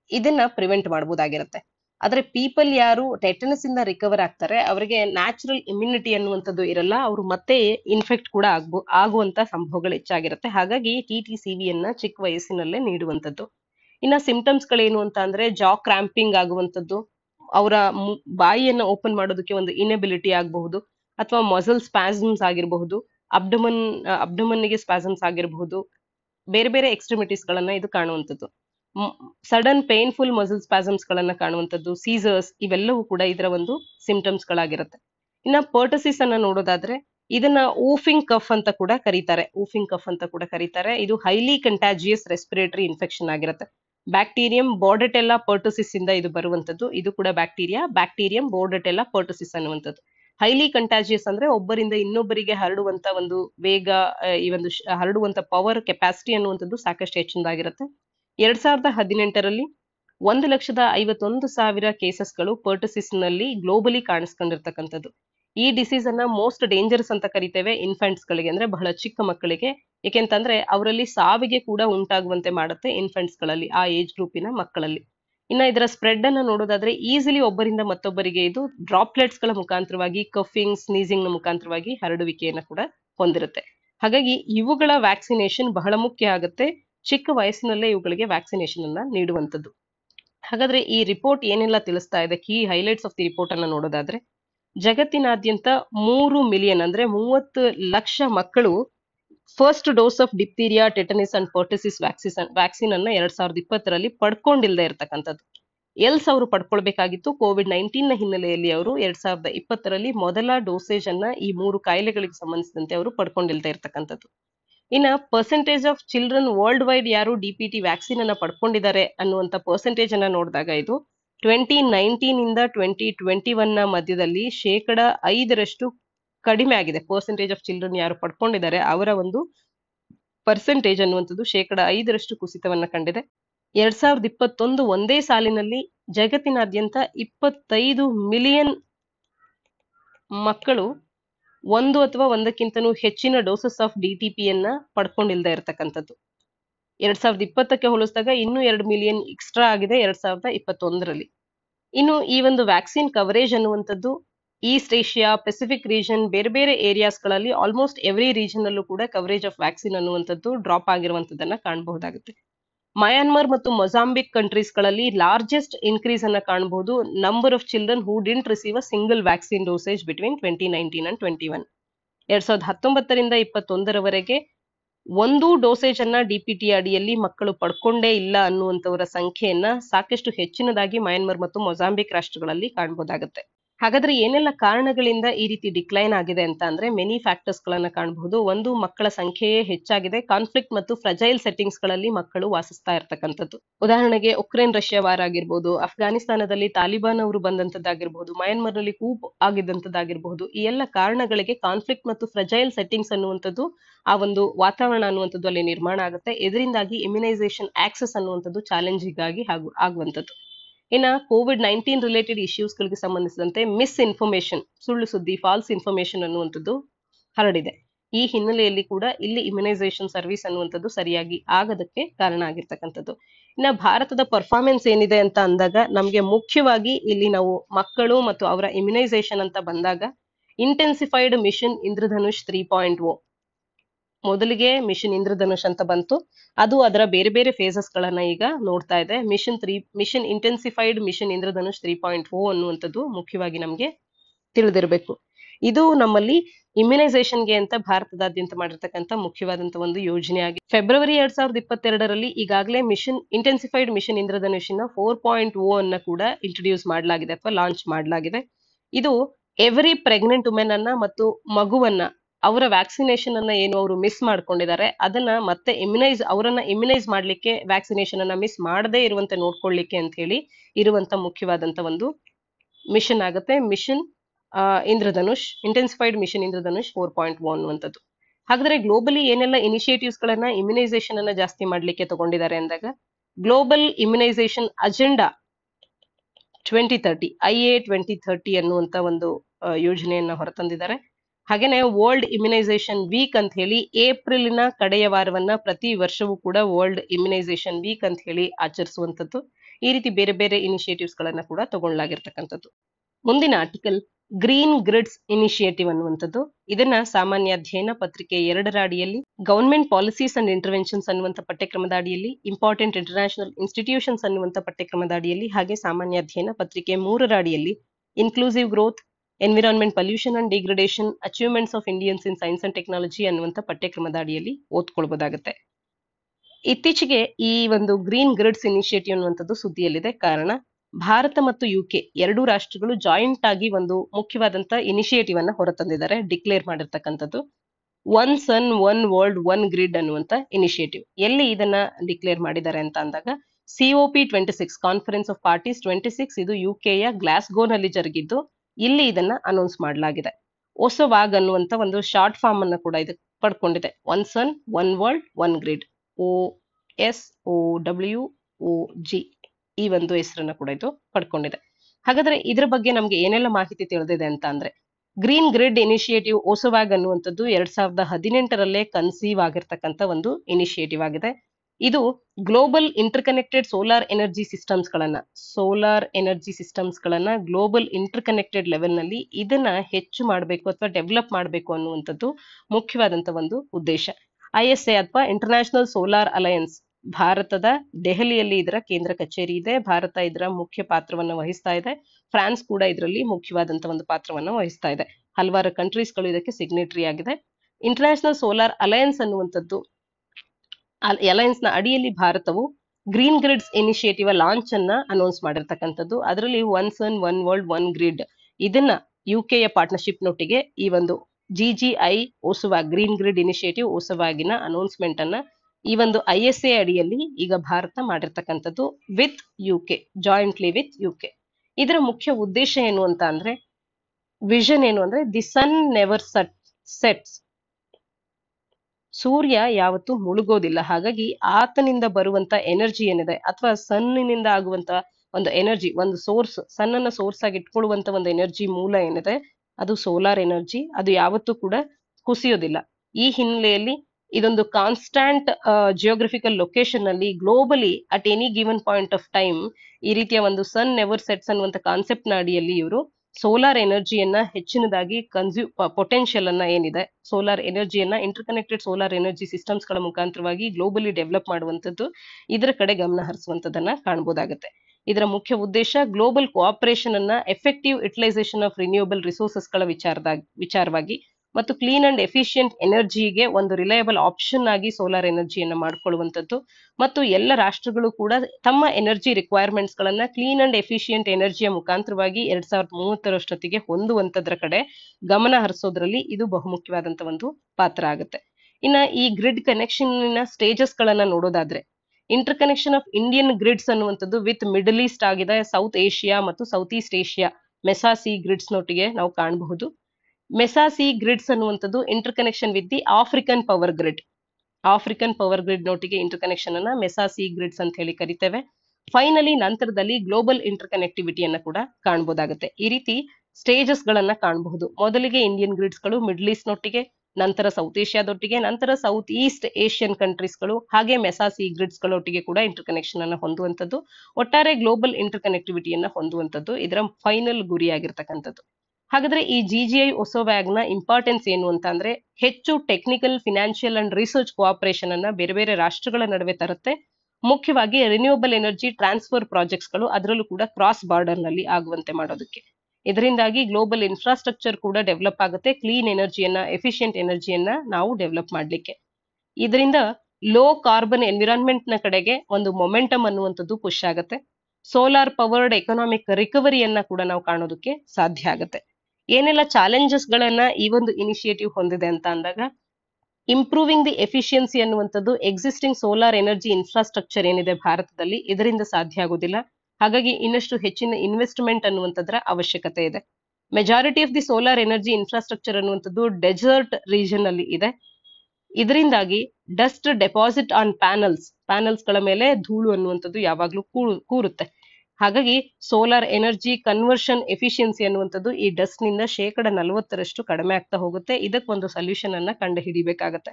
ಇದನ್ನ ಪ್ರಿವೆಂಟ್ ಮಾಡಬಹುದಾಗಿರುತ್ತೆ. ಆದ್ರೆ ಪೀಪಲ್ ಯಾರು ಟೆಟನಸ್ ಇಂದ ರಿಕವರ್ ಆಗ್ತಾರೆ ಅವರಿಗೆ ನ್ಯಾಚುರಲ್ ಇಮ್ಯುನಿಟಿ ಅನ್ನುವಂಥದ್ದು ಇರಲ್ಲ, ಅವರು ಮತ್ತೆ ಇನ್ಫೆಕ್ಟ್ ಕೂಡ ಆಗ್ಬೋ ಆಗುವಂತ ಸಂಭವಗಳು ಹೆಚ್ಚಾಗಿರುತ್ತೆ. ಹಾಗಾಗಿ ಟಿ ಟಿ ಸಿ ವಿಯನ್ನ ಚಿಕ್ಕ ವಯಸ್ಸಿನಲ್ಲೇ ನೀಡುವಂಥದ್ದು. ಇನ್ನ ಸಿಂಪ್ಟಮ್ಸ್ ಗಳೇನು ಅಂತ ಅಂದ್ರೆ ಜಾ ಕ್ರಾಂಪಿಂಗ್ ಆಗುವಂಥದ್ದು, ಅವರ ಬಾಯಿಯನ್ನ ಓಪನ್ ಮಾಡೋದಕ್ಕೆ ಒಂದು ಇನೆಬಿಲಿಟಿ ಆಗಬಹುದು, ಅಥವಾ ಮಸಲ್ ಸ್ಪಾಸಮ್ಸ್ ಆಗಿರಬಹುದು, ಅಬ್ಡಮನ್ ಅಬ್ಡಮನ್ಗೆ ಸ್ಪಾಸಮ್ಸ್ ಆಗಿರಬಹುದು, ಬೇರೆ ಬೇರೆ ಎಕ್ಸ್ಟ್ರಿಮಿಟೀಸ್ ಗಳನ್ನ ಇದು ಕಾಣುವಂಥದ್ದು. ಸಡನ್ ಪೇನ್ಫುಲ್ ಮಸಲ್ ಸ್ಪಾಸಮ್ಸ್ ಗಳನ್ನ ಕಾಣುವಂಥದ್ದು, ಸೀಸರ್ಸ್, ಇವೆಲ್ಲವೂ ಕೂಡ ಇದರ ಒಂದು ಸಿಂಪ್ಟಮ್ಸ್ ಗಳಾಗಿರುತ್ತೆ. ಇನ್ನ ಪರ್ಟಸಿಸ್ ಅನ್ನ ನೋಡೋದಾದ್ರೆ ಇದನ್ನ ಊಫಿಂಗ್ ಕಫ್ ಅಂತ ಕೂಡ ಕರೀತಾರೆ ಊಫಿಂಗ್ ಕಫ್ ಅಂತ ಕೂಡ ಕರೀತಾರೆ ಇದು ಹೈಲಿ ಕಂಟಾಜಿಯಸ್ ರೆಸ್ಪಿರೇಟರಿ ಇನ್ಫೆಕ್ಷನ್ ಆಗಿರುತ್ತೆ. ಬ್ಯಾಕ್ಟೀರಿಯಂ ಬೋರ್ಡೆಟೆಲ್ಲಾ ಪರ್ಟಸಿಸ್ ಇಂದ ಇದು ಬರುವಂತದ್ದು. ಇದು ಕೂಡ ಬ್ಯಾಕ್ಟೀರಿಯಾ, ಬ್ಯಾಕ್ಟೀರಿಯಂ ಬೋರ್ಡೆಟೆಲ್ಲಾ ಪರ್ಟಸಿಸ್ ಅನ್ನುವಂಥದ್ದು. ಹೈಲಿ ಕಂಟಾಜಿಯಸ್ ಅಂದ್ರೆ ಒಬ್ಬರಿಂದ ಇನ್ನೊಬ್ಬರಿಗೆ ಹರಡುವಂತ ಒಂದು ವೇಗ, ಈ ಒಂದು ಹರಡುವಂತ ಪವರ್ ಕೆಪಾಸಿಟಿ ಅನ್ನುವಂಥದ್ದು ಸಾಕಷ್ಟು ಹೆಚ್ಚಿನದಾಗಿರುತ್ತೆ. ಎರಡ್ ಸಾವಿರದ ಹದಿನೆಂಟರಲ್ಲಿ ಒಂದು ಲಕ್ಷದ ಐವತ್ತೊಂದು ಸಾವಿರ ಕೇಸಸ್ಗಳು ಪರ್ಟಸಿಸ್ ನಲ್ಲಿ ಗ್ಲೋಬಲಿ ಕಾಣಿಸ್ಕೊಂಡಿರ್ತಕ್ಕಂಥದ್ದು. ಈ ಡಿಸೀಸ್ ಅನ್ನ ಮೋಸ್ಟ್ ಡೇಂಜರಸ್ ಅಂತ ಕರಿತೇವೆ ಇನ್ಫೆಂಟ್ಸ್ ಗಳಿಗೆ, ಅಂದ್ರೆ ಬಹಳ ಚಿಕ್ಕ ಮಕ್ಕಳಿಗೆ. ಏಕೆಂತಂದ್ರೆ ಅವರಲ್ಲಿ ಸಾವಿಗೆ ಕೂಡ ಉಂಟಾಗುವಂತೆ ಮಾಡುತ್ತೆ ಇನ್ಫೆಂಟ್ಸ್ ಗಳಲ್ಲಿ, ಆ ಏಜ್ ಗ್ರೂಪಿನ ಮಕ್ಕಳಲ್ಲಿ. ಇನ್ನ ಇದರ ಸ್ಪ್ರೆಡ್ ಅನ್ನ ನೋಡೋದಾದ್ರೆ ಈಸಿಲಿ ಒಬ್ಬರಿಂದ ಮತ್ತೊಬ್ಬರಿಗೆ ಇದು ಡ್ರಾಪ್ಲೆಟ್ಸ್ ಗಳ ಮುಖಾಂತರವಾಗಿ, ಕಫಿಂಗ್, ಸ್ನೀಸಿಂಗ್ ನ ಮುಖಾಂತರವಾಗಿ ಹರಡುವಿಕೆಯನ್ನ ಕೂಡ ಹೊಂದಿರುತ್ತೆ. ಹಾಗಾಗಿ ಇವುಗಳ ವ್ಯಾಕ್ಸಿನೇಷನ್ ಬಹಳ ಮುಖ್ಯ ಆಗುತ್ತೆ. ಚಿಕ್ಕ ವಯಸ್ಸಿನಲ್ಲೇ ಇವುಗಳಿಗೆ ವ್ಯಾಕ್ಸಿನೇಷನ್ ಅನ್ನ ನೀಡುವಂಥದ್ದು. ಹಾಗಾದ್ರೆ ಈ ರಿಪೋರ್ಟ್ ಏನೆಲ್ಲ ತಿಳಿಸ್ತಾ ಇದೆ, key highlights of the report ಅನ್ನ ನೋಡೋದಾದ್ರೆ ಜಗತ್ತಿನಾದ್ಯಂತ ಮೂರು ಮಿಲಿಯನ್ ಅಂದ್ರೆ ಮೂವತ್ತು ಲಕ್ಷ ಮಕ್ಕಳು first dose of diphtheria, tetanus and pertussis vaccine vaccine ಅನ್ನ ಎರಡ್ ಸಾವಿರದ ಇಪ್ಪತ್ತರಲ್ಲಿ ಪಡ್ಕೊಂಡಿಲ್ಲದೆ ಇರತಕ್ಕಂಥದ್ದು. ಎಲ್ಸ್ ಅವರು ಪಡ್ಕೊಳ್ಬೇಕಾಗಿತ್ತು, ಕೋವಿಡ್ ನೈನ್ಟೀನ್ ನ ಹಿನ್ನೆಲೆಯಲ್ಲಿ ಅವರು ಎರಡ್ ಸಾವಿರದ ಇಪ್ಪತ್ತರಲ್ಲಿ ಮೊದಲ ಡೋಸೇಜ್ ಅನ್ನ ಈ ಮೂರು ಕಾಯಿಲೆಗಳಿಗೆ ಸಂಬಂಧಿಸಿದಂತೆ ಅವರು ಪಡ್ಕೊಂಡಿಲ್ಲದೆ ಇರತಕ್ಕಂಥದ್ದು. ಇನ್ನ percentage of children world wide ಯಾರು ಡಿ ಪಿ ಟಿ ವ್ಯಾಕ್ಸಿನ್ ಅನ್ನ ಪಡ್ಕೊಂಡಿದ್ದಾರೆ ಅನ್ನುವಂತ ಪರ್ಸೆಂಟೇಜ್ ಅನ್ನ ನೋಡಿದಾಗ ಇದು ಟ್ವೆಂಟಿ ನೈನ್ಟೀನ್ ಇಂದ ಟ್ವೆಂಟಿ ಟ್ವೆಂಟಿ ಒನ್ ನ ಮಧ್ಯದಲ್ಲಿ ಶೇಕಡ ಐದರಷ್ಟು ಕಡಿಮೆ ಆಗಿದೆ. ಪರ್ಸೆಂಟೇಜ್ ಆಫ್ ಚಿಲ್ಡ್ರನ್ ಯಾರು ಪಡ್ಕೊಂಡಿದ್ದಾರೆ ಅವರ ಒಂದು ಪರ್ಸೆಂಟೇಜ್ ಅನ್ನುವಂಥದ್ದು ಶೇಕಡ ಐದರಷ್ಟು ಕುಸಿತವನ್ನ ಕಂಡಿದೆ. ಎರಡ್ ಸಾವಿರದ ಇಪ್ಪತ್ತೊಂದು ಒಂದೇ ಸಾಲಿನಲ್ಲಿ ಜಗತ್ತಿನಾದ್ಯಂತ ಇಪ್ಪತ್ತೈದು ಮಿಲಿಯನ್ ಮಕ್ಕಳು ಒಂದು ಅಥವಾ ಒಂದಕ್ಕಿಂತನೂ ಹೆಚ್ಚಿನ doses of D T P ಯನ್ನ ಪಡ್ಕೊಂಡಿಲ್ದೇ ಇರತಕ್ಕಂಥದ್ದು. ಎರಡ್ ಸಾವಿರದ ಇಪ್ಪತ್ತಕ್ಕೆ ಹೋಲಿಸಿದಾಗ ಇನ್ನೂ ಎರಡು ಮಿಲಿಯನ್ ಎಕ್ಸ್ಟ್ರಾ ಆಗಿದೆ ಎರಡ್ ಸಾವಿರದ ಇಪ್ಪತ್ತೊಂದರಲ್ಲಿ. ಇನ್ನು ಈ ಒಂದು ವ್ಯಾಕ್ಸಿನ್ ಕವರೇಜ್ ಅನ್ನುವಂಥದ್ದು ಈಸ್ಟ್ ಏಷ್ಯಾ, ಪೆಸಿಫಿಕ್ ರೀಜನ್, ಬೇರೆ ಬೇರೆ ಏರಿಯಾಸ್ ಗಳಲ್ಲಿ ಆಲ್ಮೋಸ್ಟ್ ಎವ್ರಿ ರೀಜನ್ ಅಲ್ಲೂ ಕೂಡ ಕವರೇಜ್ ಆಫ್ ವ್ಯಾಕ್ಸಿನ್ ಅನ್ನುವಂಥದ್ದು ಡ್ರಾಪ್ ಆಗಿರುವಂತದನ್ನ ಕಾಣಬಹುದಾಗುತ್ತೆ. ಮಯನ್ಮಾರ್ ಮತ್ತು ಮೊಜಾಂಬಿಕ್ ಕಂಟ್ರೀಸ್ ಗಳಲ್ಲಿ ಲಾರ್ಜೆಸ್ಟ್ ಇನ್ಕ್ರೀಸ್ ಅನ್ನ ಕಾಣಬಹುದು number of children who didn't receive a single vaccine dosage between twenty nineteen and twenty one. ಎರಡ್ ಸಾವಿರದ ಹತ್ತೊಂಬತ್ತರಿಂದ ಇಪ್ಪತ್ತೊಂದರವರೆಗೆ ಒಂದು ಡೋಸೇಜ್ ಅನ್ನ ಡಿಪಿಟಿ ಅಡಿಯಲ್ಲಿ ಮಕ್ಕಳು ಪಡ್ಕೊಂಡೇ ಇಲ್ಲ ಅನ್ನುವಂತವರ ಸಂಖ್ಯೆಯನ್ನ ಸಾಕಷ್ಟು ಹೆಚ್ಚಿನದಾಗಿ ಮಯನ್ಮಾರ್ ಮತ್ತು ಮೊಜಾಂಬಿಕ್ ರಾಷ್ಟ್ರಗಳಲ್ಲಿ ಕಾಣಬಹುದಾಗುತ್ತೆ. ಹಾಗಾದ್ರೆ ಏನೆಲ್ಲ ಕಾರಣಗಳಿಂದ ಈ ರೀತಿ ಡಿಕ್ಲೈನ್ ಆಗಿದೆ ಅಂತ ಅಂದ್ರೆ ಮೆನಿ ಫ್ಯಾಕ್ಟರ್ಸ್ ಗಳನ್ನ ಕಾಣಬಹುದು. ಒಂದು, ಮಕ್ಕಳ ಸಂಖ್ಯೆಯೇ ಹೆಚ್ಚಾಗಿದೆ. ಕಾನ್ಫ್ಲಿಕ್ಟ್ ಮತ್ತು ಫ್ರಜೈಲ್ ಸೆಟ್ಟಿಂಗ್ಸ್ ಗಳಲ್ಲಿ ಮಕ್ಕಳು ವಾಸಿಸ್ತಾ ಇರ್ತಕ್ಕಂಥದ್ದು. ಉದಾಹರಣೆಗೆ ಉಕ್ರೇನ್ ರಷ್ಯಾ ವಾರ್ ಆಗಿರ್ಬೋದು, ಅಫ್ಘಾನಿಸ್ತಾನದಲ್ಲಿ ತಾಲಿಬಾನ್ ಅವರು ಬಂದಂತದ್ದಾಗಿರ್ಬಹುದು, ಮಯನ್ಮಾರ್ ನಲ್ಲಿ ಕೂಪ್ ಆಗಿದ್ದಂತದ್ದಾಗಿರ್ಬಹುದು. ಈ ಎಲ್ಲ ಕಾರಣಗಳಿಗೆ ಕಾನ್ಫ್ಲಿಕ್ಟ್ ಮತ್ತು ಫ್ರಜೈಲ್ ಸೆಟ್ಟಿಂಗ್ಸ್ ಅನ್ನುವಂಥದ್ದು, ಆ ಒಂದು ವಾತಾವರಣ ಅನ್ನುವಂಥದ್ದು ಅಲ್ಲಿ ನಿರ್ಮಾಣ ಆಗುತ್ತೆ. ಇದರಿಂದಾಗಿ ಇಮ್ಯುನೈಸೇಷನ್ ಆಕ್ಸೆಸ್ ಅನ್ನುವಂಥದ್ದು ಚಾಲೆಂಜಿಂಗ್ ಆಗಿ ಹಾಗೂ ಆಗುವಂಥದ್ದು. ಇನ್ನ ಕೋವಿಡ್ ನೈನ್ಟೀನ್ ರಿಲೇಟೆಡ್ ಇಶ್ಯೂಸ್ ಗಳಿಗೆ ಸಂಬಂಧಿಸಿದಂತೆ ಮಿಸ್ ಇನ್ಫಾರ್ಮೇಶನ್, ಸುಳ್ಳು ಸುದ್ದಿ, ಫಾಲ್ಸ್ ಇನ್ಫಾರ್ಮೇಶನ್ ಅನ್ನುವಂಥದ್ದು ಹರಡಿದೆ. ಈ ಹಿನ್ನೆಲೆಯಲ್ಲಿ ಕೂಡ ಇಲ್ಲಿ ಇಮ್ಯುನೈಸೇಷನ್ ಸರ್ವಿಸ್ ಅನ್ನುವಂಥದ್ದು ಸರಿಯಾಗಿ ಆಗದಕ್ಕೆ ಕಾರಣ ಆಗಿರ್ತಕ್ಕಂಥದ್ದು. ಇನ್ನ ಭಾರತದ ಪರ್ಫಾರ್ಮೆನ್ಸ್ ಏನಿದೆ ಅಂತ ಅಂದಾಗ ನಮ್ಗೆ ಮುಖ್ಯವಾಗಿ ಇಲ್ಲಿ ನಾವು ಮಕ್ಕಳು ಮತ್ತು ಅವರ ಇಮ್ಯುನೈಸೇಷನ್ ಅಂತ ಬಂದಾಗ intensified mission Indradhanush three point O ಮೊದಲಿಗೆ ಮಿಷನ್ ಇಂದ್ರಧನುಷ್ ಅಂತ ಬಂತು. ಅದು ಅದರ ಬೇರೆ ಬೇರೆ ಫೇಸಸ್ ಗಳನ್ನ ಈಗ ನೋಡ್ತಾ ಇದೆ. Mission three mission intensified mission Indradhanush three point O ಅನ್ನುವಂಥದ್ದು ಮುಖ್ಯವಾಗಿ ನಮ್ಗೆ ತಿಳಿದಿರಬೇಕು. ಇದು ನಮ್ಮಲ್ಲಿ ಇಮ್ಯುನೈಸೇಷನ್ಗೆ ಅಂತ ಭಾರತದಾದ್ಯಂತ ಮಾಡಿರ್ತಕ್ಕಂಥ ಮುಖ್ಯವಾದಂತ ಒಂದು ಯೋಜನೆ ಆಗಿದೆ. ಫೆಬ್ರವರಿ ಎರಡ್ ಸಾವಿರದ ಇಪ್ಪತ್ತೆರಡರಲ್ಲಿ ಈಗಾಗಲೇ ಮಿಷನ್ ಇಂಟೆನ್ಸಿಫೈಡ್ ಮಿಷನ್ ಇಂದ್ರಧನುಷಿನ ಫೋರ್ ಪಾಯಿಂಟ್ ಓ ಅನ್ನ ಕೂಡ ಇಂಟ್ರೊಡ್ಯೂಸ್ ಮಾಡಲಾಗಿದೆ ಅಥವಾ ಲಾಂಚ್ ಮಾಡಲಾಗಿದೆ. ಇದು ಎವ್ರಿ ಪ್ರೆಗ್ನೆಂಟ್ ವುಮೆನ್ ಅನ್ನ ಮತ್ತು ಮಗುವನ್ನ ಅವರ ವ್ಯಾಕ್ಸಿನೇಷನ್ ಅನ್ನ ಏನು ಅವರು ಮಿಸ್ ಮಾಡ್ಕೊಂಡಿದ್ದಾರೆ ಅದನ್ನ ಮತ್ತೆ ಇಮ್ಯುನೈಸ್ ಅವರನ್ನ ಇಮ್ಯುನೈಸ್ ಮಾಡ್ಲಿಕ್ಕೆ, ವ್ಯಾಕ್ಸಿನೇಷನ್ ಅನ್ನ ಮಿಸ್ ಮಾಡದೇ ಇರುವಂತೆ ನೋಡ್ಕೊಳ್ಳಿಕ್ಕೆ ಅಂತ ಹೇಳಿ ಇರುವಂತ ಮುಖ್ಯವಾದಂತ ಒಂದು ಮಿಷನ್ ಆಗುತ್ತೆ mission Indradhanush, intensified mission Indradhanush four point one ಅನ್ನುವಂಥದ್ದು. ಹಾಗಾದ್ರೆ ಗ್ಲೋಬಲಿ ಏನೆಲ್ಲ ಇನಿಷಿಯೇಟಿವ್ಸ್ ಗಳನ್ನ ಇಮ್ಯುನೈಸೇಷನ್ ಅನ್ನ ಜಾಸ್ತಿ ಮಾಡ್ಲಿಕ್ಕೆ ತಗೊಂಡಿದ್ದಾರೆ ಅಂದಾಗ global immunisation agenda twenty thirty I A twenty thirty ಅನ್ನುವಂತ ಒಂದು ಯೋಜನೆಯನ್ನ ಹೊರತಂದಿದ್ದಾರೆ. ಹಾಗೇನೆ ವರ್ಲ್ಡ್ ಇಮ್ಯುನೈಸೇಷನ್ ವೀಕ್ ಅಂತ ಹೇಳಿ ಏಪ್ರಿಲಿನ ಕಡೆಯ ವಾರವನ್ನ ಪ್ರತಿ ವರ್ಷವೂ ಕೂಡ ವರ್ಲ್ಡ್ ಇಮ್ಯುನೈಸೇಷನ್ ವೀಕ್ ಅಂತ ಹೇಳಿ ಆಚರಿಸುವಂತದ್ದು. ಈ ರೀತಿ ಬೇರೆ ಬೇರೆ ಇನಿಷಿಯೇಟಿವ್ಸ್ ಗಳನ್ನ ಕೂಡ ತಗೊಳ್ಳಲಾಗಿರ್ತಕ್ಕಂಥದ್ದು. ಮುಂದಿನ ಆರ್ಟಿಕಲ್ ಗ್ರೀನ್ ಗ್ರಿಡ್ಸ್ ಇನಿಷಿಯೇಟಿವ್ ಅನ್ನುವಂಥದ್ದು. ಇದನ್ನ ಸಾಮಾನ್ಯ ಅಧ್ಯಯನ ಪತ್ರಿಕೆ ಎರಡರ ಅಡಿಯಲ್ಲಿ, ಗವರ್ಮೆಂಟ್ ಪಾಲಿಸೀಸ್ ಅಂಡ್ ಇಂಟರ್ವೆನ್ಷನ್ಸ್ ಅನ್ನುವಂಥ ಪಠ್ಯಕ್ರಮದ ಅಡಿಯಲ್ಲಿ, ಇಂಪಾರ್ಟೆಂಟ್ ಇಂಟರ್ನ್ಯಾಷನಲ್ ಇನ್ಸ್ಟಿಟ್ಯೂಷನ್ಸ್ ಅನ್ನುವಂಥ ಪಠ್ಯಕ್ರಮದ ಅಡಿಯಲ್ಲಿ, ಹಾಗೆ ಸಾಮಾನ್ಯ ಅಧ್ಯಯನ ಪತ್ರಿಕೆ ಮೂರರ ಅಡಿಯಲ್ಲಿ inclusive growth, environment pollution and degradation, achievements of Indians in science and technology ಅನ್ನುವಂಥ ಪಠ್ಯಕ್ರಮದ ಅಡಿಯಲ್ಲಿ ಓದ್ಕೊಳ್ಬಹುದಾಗುತ್ತೆ. ಇತ್ತೀಚೆಗೆ ಈ ಒಂದು ಗ್ರೀನ್ ಗ್ರಿಡ್ಸ್ ಇನಿಷಿಯೇಟಿವ್ ಅನ್ನುವಂಥದ್ದು ಸುದ್ದಿಯಲ್ಲಿದೆ. ಕಾರಣ, ಭಾರತ ಮತ್ತು ಯುಕೆ ಎರಡೂ ರಾಷ್ಟ್ರಗಳು ಜಾಯಿಂಟ್ ಆಗಿ ಒಂದು ಮುಖ್ಯವಾದಂತ ಇನಿಷಿಯೇಟಿವ್ ಅನ್ನ ಹೊರತಂದಿದ್ದಾರೆ, ಡಿಕ್ಲೇರ್ ಮಾಡಿರ್ತಕ್ಕಂಥದ್ದು one sun one world one grid ಅನ್ನುವಂತ ಇನಿಷಿಯೇಟಿವ್. ಎಲ್ಲಿ ಇದನ್ನ ಡಿಕ್ಲೇರ್ ಮಾಡಿದ್ದಾರೆ ಅಂತ ಅಂದಾಗ COP twenty six conference of parties twenty six ಇದು ಯುಕೆಯ ಗ್ಲಾಸ್ಗೋನಲ್ಲಿ ಜರುಗಿದ್ದು ಇಲ್ಲಿ ಇದನ್ನ ಅನೌನ್ಸ್ ಮಾಡಲಾಗಿದೆ. ಒಸವಾಗ್ ಅನ್ನುವಂತ ಒಂದು ಶಾರ್ಟ್ ಫಾರ್ಮ್ ಅನ್ನ ಕೂಡ ಇದು ಪಡ್ಕೊಂಡಿದೆ. One sun one world one grid, O S O W O G ಈ ಒಂದು ಹೆಸರನ್ನ ಕೂಡ ಇದು ಪಡ್ಕೊಂಡಿದೆ. ಹಾಗಾದ್ರೆ ಇದ್ರ ಬಗ್ಗೆ ನಮ್ಗೆ ಏನೆಲ್ಲ ಮಾಹಿತಿ ತಿಳಿದಿದೆ ಅಂತ ಅಂದ್ರೆ, ಗ್ರೀನ್ ಗ್ರಿಡ್ ಇನಿಷಿಯೇಟಿವ್ ಓಸೋವ್ಯಾಗ್ ಅನ್ನುವಂಥದ್ದು ಎರಡ್ ಸಾವಿರದ ಹದಿನೆಂಟರಲ್ಲೇ ಕನ್ಸೀವ್ ಆಗಿರ್ತಕ್ಕಂಥ ಒಂದು ಇನಿಷಿಯೇಟಿವ್ ಆಗಿದೆ. ಇದು global inter connected solar energy systems ಗಳನ್ನ ಸೋಲಾರ್ ಎನರ್ಜಿ ಸಿಸ್ಟಮ್ಸ್ ಗಳನ್ನ ಗ್ಲೋಬಲ್ ಇಂಟರ್ ಕನೆಕ್ಟೆಡ್ ಲೆವೆಲ್ ನಲ್ಲಿ ಇದನ್ನ ಹೆಚ್ಚು ಮಾಡಬೇಕು ಅಥವಾ ಡೆವಲಪ್ ಮಾಡಬೇಕು ಅನ್ನುವಂಥದ್ದು ಮುಖ್ಯವಾದಂತ ಒಂದು ಉದ್ದೇಶ. ಐ ಎಸ್ ಎ ಅಥವಾ ಇಂಟರ್ನ್ಯಾಷನಲ್ ಸೋಲಾರ್ ಅಲಯನ್ಸ್ ಭಾರತದ ದೆಹಲಿಯಲ್ಲಿ ಇದರ ಕೇಂದ್ರ ಕಚೇರಿ ಇದೆ. ಭಾರತ ಇದರ ಮುಖ್ಯ ಪಾತ್ರವನ್ನು ವಹಿಸ್ತಾ ಇದೆ. ಫ್ರಾನ್ಸ್ ಕೂಡ ಇದರಲ್ಲಿ ಮುಖ್ಯವಾದಂತಹ ಒಂದು ಪಾತ್ರವನ್ನು ವಹಿಸ್ತಾ ಇದೆ. ಹಲವಾರು ಕಂಟ್ರೀಸ್ ಗಳು ಇದಕ್ಕೆ ಸಿಗ್ನೇಟರಿ ಆಗಿದೆ. ಇಂಟರ್ನ್ಯಾಷನಲ್ ಸೋಲಾರ್ ಅಲಯನ್ಸ್ ಅನ್ನುವಂಥದ್ದು ಅಲಯನ್ಸ್ ನ ಅಡಿಯಲ್ಲಿ ಭಾರತವು ಗ್ರೀನ್ ಗ್ರಿಡ್ಸ್ ಇನಿಷಿಯೇಟಿವ್ ಲಾಂಚ್ ಅನ್ನ ಅನೌನ್ಸ್ ಮಾಡಿರ್ತಕ್ಕಂಥದ್ದು. ಅದರಲ್ಲಿ one sun one world one grid ಇದನ್ನ ಯುಕೆಯ ಪಾರ್ಟ್ನರ್ಶಿಪ್ ನೊಟ್ಟಿಗೆ ಈ ಒಂದು ಜಿ ಜಿ ಐ ಓಸೋವ್ಯಾಗ್ ಗ್ರೀನ್ ಗ್ರಿಡ್ ಇನಿಷಿಯೇಟಿವ್ ಓಸೋವ್ಯಾಗಿನ ಅನೌನ್ಸ್ಮೆಂಟ್ ಅನ್ನ ಈ ಒಂದು ಐ ಎಸ್ ಎ ಅಡಿಯಲ್ಲಿ ಈಗ ಭಾರತ ಮಾಡಿರ್ತಕ್ಕಂಥದ್ದು with UK, jointly with UK. ಇದರ ಮುಖ್ಯ ಉದ್ದೇಶ ಏನು ಅಂತ ಅಂದ್ರೆ, ವಿಷನ್ ಏನು ಅಂದ್ರೆ, the sun never set sets, ಸೂರ್ಯ ಯಾವತ್ತೂ ಮುಳುಗೋದಿಲ್ಲ. ಹಾಗಾಗಿ ಆತನಿಂದ ಬರುವಂತ ಎನರ್ಜಿ ಏನಿದೆ ಅಥವಾ ಸನ್ನಿನಿಂದ ಆಗುವಂತ ಒಂದು ಎನರ್ಜಿ, ಒಂದು ಸೋರ್ಸ್, ಸನ್ ಅನ್ನ ಸೋರ್ಸ್ ಆಗಿ ಇಟ್ಕೊಳ್ಳುವಂತ ಒಂದು ಎನರ್ಜಿ ಮೂಲ ಏನಿದೆ ಅದು ಸೋಲಾರ್ ಎನರ್ಜಿ. ಅದು ಯಾವತ್ತೂ ಕೂಡ ಕುಸಿಯೋದಿಲ್ಲ. ಈ ಹಿನ್ನೆಲೆಯಲ್ಲಿ ಇದೊಂದು ಕಾನ್ಸ್ಟಾಂಟ್ ಜಿಯೋಗ್ರಫಿಕಲ್ ಲೊಕೇಶನ್ ಅಲ್ಲಿ globally at any given point of time ಈ ರೀತಿಯ ಒಂದು ಸನ್ ನೆವರ್ ಸೆಟ್ಸ್ ಅನ್ನುವಂತ ಕಾನ್ಸೆಪ್ಟ್ ನ ಅಡಿಯಲ್ಲಿ ಇವರು ಸೋಲಾರ್ ಎನರ್ಜಿಯನ್ನ ಹೆಚ್ಚಿನದಾಗಿ ಕನ್ಸ್ಯೂ ಪೊಟೆನ್ಶಿಯಲ್ ಅನ್ನ ಏನಿದೆ ಸೋಲಾರ್ ಎನರ್ಜಿಯನ್ನ interconnected solar energy systems ಗಳ ಮುಖಾಂತರವಾಗಿ ಗ್ಲೋಬಲಿ ಡೆವಲಪ್ ಮಾಡುವಂತದ್ದು, ಇದರ ಕಡೆ ಗಮನ ಹರಿಸುವಂತದನ್ನ ಕಾಣಬಹುದಾಗುತ್ತೆ. ಇದರ ಮುಖ್ಯ ಉದ್ದೇಶ ಗ್ಲೋಬಲ್ ಕೋಆಪರೇಷನ್ ಅನ್ನ effective utilisation of renewable resources ಗಳ ವಿಚಾರದಾಗ ವಿಚಾರವಾಗಿ ಮತ್ತು ಕ್ಲೀನ್ ಅಂಡ್ ಎಫಿಷಿಯಂಟ್ ಎನರ್ಜಿಗೆ ಒಂದು ರಿಲಯಬಲ್ ಆಪ್ಷನ್ ಆಗಿ ಸೋಲಾರ್ ಎನರ್ಜಿಯನ್ನ ಮಾಡ್ಕೊಳ್ಳುವಂಥದ್ದು ಮತ್ತು ಎಲ್ಲ ರಾಷ್ಟ್ರಗಳು ಕೂಡ ತಮ್ಮ ಎನರ್ಜಿ ರಿಕ್ವೈರ್ಮೆಂಟ್ಸ್ ಗಳನ್ನ ಕ್ಲೀನ್ ಅಂಡ್ ಎಫಿಷಿಯಂಟ್ ಎನರ್ಜಿಯ ಮುಖಾಂತರವಾಗಿ ಎರಡ್ ಸಾವಿರದ ಮೂವತ್ತರಷ್ಟೊತ್ತಿಗೆ ಹೊಂದುವಂತದ್ರ ಕಡೆ ಗಮನ ಹರಿಸೋದ್ರಲ್ಲಿ ಇದು ಬಹುಮುಖ್ಯವಾದಂತ ಒಂದು ಪಾತ್ರ ಆಗುತ್ತೆ. ಇನ್ನ ಈ ಗ್ರಿಡ್ ಕನೆಕ್ಷನ್ ಸ್ಟೇಜಸ್ ಗಳನ್ನ ನೋಡೋದಾದ್ರೆ, interconnection of Indian grids ಅನ್ನುವಂಥದ್ದು ವಿತ್ ಮಿಡಲ್ ಈಸ್ಟ್ ಆಗಿದೆ, ಸೌತ್ ಏಷ್ಯಾ ಮತ್ತು South East Asia MESASEA grids ನೊಟ್ಟಿಗೆ ನಾವು ಕಾಣಬಹುದು. ಮೆಸಾಸಿ ಗ್ರಿಡ್ಸ್ ಅನ್ನುವಂಥದ್ದು interconnection with the African power grid, African power grid ನೊಟ್ಟಿಗೆ ಇಂಟರ್ ಕನೆಕ್ಷನ್ ಅನ್ನ ಮೆಸಾಸಿ ಗ್ರಿಡ್ಸ್ ಅಂತ ಹೇಳಿ ಕರಿತೇವೆ. ಫೈನಲಿ ನಂತರದಲ್ಲಿ ಗ್ಲೋಬಲ್ ಇಂಟರ್ ಕನೆಕ್ಟಿವಿಟಿಯನ್ನ ಕೂಡ ಕಾಣಬಹುದಾಗುತ್ತೆ. ಈ ರೀತಿ ಸ್ಟೇಜಸ್ ಗಳನ್ನ ಕಾಣಬಹುದು. ಮೊದಲಿಗೆ ಇಂಡಿಯನ್ ಗ್ರಿಡ್ಸ್ ಗಳು ಮಿಡ್ಲ್ ಈಸ್ಟ್ ನೊಟ್ಟಿಗೆ, ನಂತರ ಸೌತ್ ಏಷ್ಯಾದೊಟ್ಟಿಗೆ, ನಂತರ ಸೌತ್ ಈಸ್ಟ್ ಏಷ್ಯನ್ ಕಂಟ್ರೀಸ್ ಗಳು ಹಾಗೆ ಮೆಸಾಸಿ ಗ್ರಿಡ್ಸ್ ಗಳೊಟ್ಟಿಗೆ ಕೂಡ ಇಂಟರ್ ಕನೆಕ್ಷನ್ ಅನ್ನ ಹೊಂದುವಂತದ್ದು, ಒಟ್ಟಾರೆ ಗ್ಲೋಬಲ್ ಇಂಟರ್ ಕನೆಕ್ಟಿವಿಟಿಯನ್ನ ಹೊಂದುವಂತದ್ದು ಇದರ ಫೈನಲ್ ಗುರಿಯಾಗಿರ್ತಕ್ಕಂಥದ್ದು. ಹಾಗಾದ್ರೆ ಈ ಜಿ ಜಿ ಐ ಓಸೋವ್ಯಾಗ್ ನ ಇಂಪಾರ್ಟೆನ್ಸ್ ಏನು ಅಂತ ಅಂದ್ರೆ, ಹೆಚ್ಚು technical, financial and research cooperation ಅನ್ನ ಬೇರೆ ಬೇರೆ ರಾಷ್ಟ್ರಗಳ ನಡುವೆ ತರುತ್ತೆ. ಮುಖ್ಯವಾಗಿ ರಿನ್ಯೂಯಬಲ್ ಎನರ್ಜಿ ಟ್ರಾನ್ಸ್ಫರ್ ಪ್ರಾಜೆಕ್ಟ್ಸ್ ಗಳು ಅದರಲ್ಲೂ ಕೂಡ ಕ್ರಾಸ್ ಬಾರ್ಡರ್ ನಲ್ಲಿ ಆಗುವಂತೆ ಮಾಡೋದಕ್ಕೆ. ಇದರಿಂದಾಗಿ ಗ್ಲೋಬಲ್ ಇನ್ಫ್ರಾಸ್ಟ್ರಕ್ಚರ್ ಕೂಡ ಡೆವಲಪ್ ಆಗುತ್ತೆ, ಕ್ಲೀನ್ ಎನರ್ಜಿಯನ್ನ, ಎಫಿಷಿಯಂಟ್ ಎನರ್ಜಿಯನ್ನ ನಾವು ಡೆವಲಪ್ ಮಾಡ್ಲಿಕ್ಕೆ. ಇದರಿಂದ ಲೋ ಕಾರ್ಬನ್ ಎನ್ವಿರಾನ್ಮೆಂಟ್ ನ ಕಡೆಗೆ ಒಂದು ಮೊಮೆಂಟಮ್ ಅನ್ನುವಂಥದ್ದು ಪುಷ್ ಆಗುತ್ತೆ. ಸೋಲಾರ್ ಪವರ್ಡ್ ಎಕನಾಮಿಕ್ ರಿಕವರಿಯನ್ನ ಕೂಡ ನಾವು ಕಾಣೋದಕ್ಕೆ ಸಾಧ್ಯ ಆಗುತ್ತೆ. ಏನೆಲ್ಲ ಚಾಲೆಂಜಸ್ ಗಳನ್ನ ಈ ಒಂದು ಇನಿಷಿಯೇಟಿವ್ ಹೊಂದಿದೆ ಅಂತ ಅಂದಾಗ, ಇಂಪ್ರೂವಿಂಗ್ ದಿ ಎಫಿಷಿಯನ್ಸಿ ಅನ್ನುವಂಥದ್ದು ಎಕ್ಸಿಸ್ಟಿಂಗ್ ಸೋಲಾರ್ ಎನರ್ಜಿ ಇನ್ಫ್ರಾಸ್ಟ್ರಕ್ಚರ್ ಏನಿದೆ ಭಾರತದಲ್ಲಿ ಇದರಿಂದ ಸಾಧ್ಯ ಆಗೋದಿಲ್ಲ. ಹಾಗಾಗಿ ಇನ್ನಷ್ಟು ಹೆಚ್ಚಿನ ಇನ್ವೆಸ್ಟ್ಮೆಂಟ್ ಅನ್ನುವಂಥದ್ರ ಅವಶ್ಯಕತೆ ಇದೆ. Majority of the solar energy infrastructure ಅನ್ನುವಂಥದ್ದು ಡೆಸರ್ಟ್ ರೀಜನ್ ಅಲ್ಲಿ ಇದೆ. ಇದರಿಂದಾಗಿ dust deposit on panels, panels ಗಳ ಮೇಲೆ ಧೂಳು ಅನ್ನುವಂಥದ್ದು ಯಾವಾಗ್ಲೂ ಕೂರುತ್ತೆ. ಹಾಗಾಗಿ ಸೋಲಾರ್ ಎನರ್ಜಿ ಕನ್ವರ್ಷನ್ ಎಫಿಷಿಯನ್ಸಿ ಅನ್ನುವಂಥದ್ದು ಈ ಡಸ್ಟ್ ನಿಂದ ಶೇಕಡ ನಲವತ್ತರಷ್ಟು ಕಡಿಮೆ ಆಗ್ತಾ ಹೋಗುತ್ತೆ. ಇದಕ್ಕೊಂದು ಸೊಲ್ಯೂಷನ್ ಅನ್ನ ಕಂಡು ಹಿಡಿಬೇಕಾಗತ್ತೆ.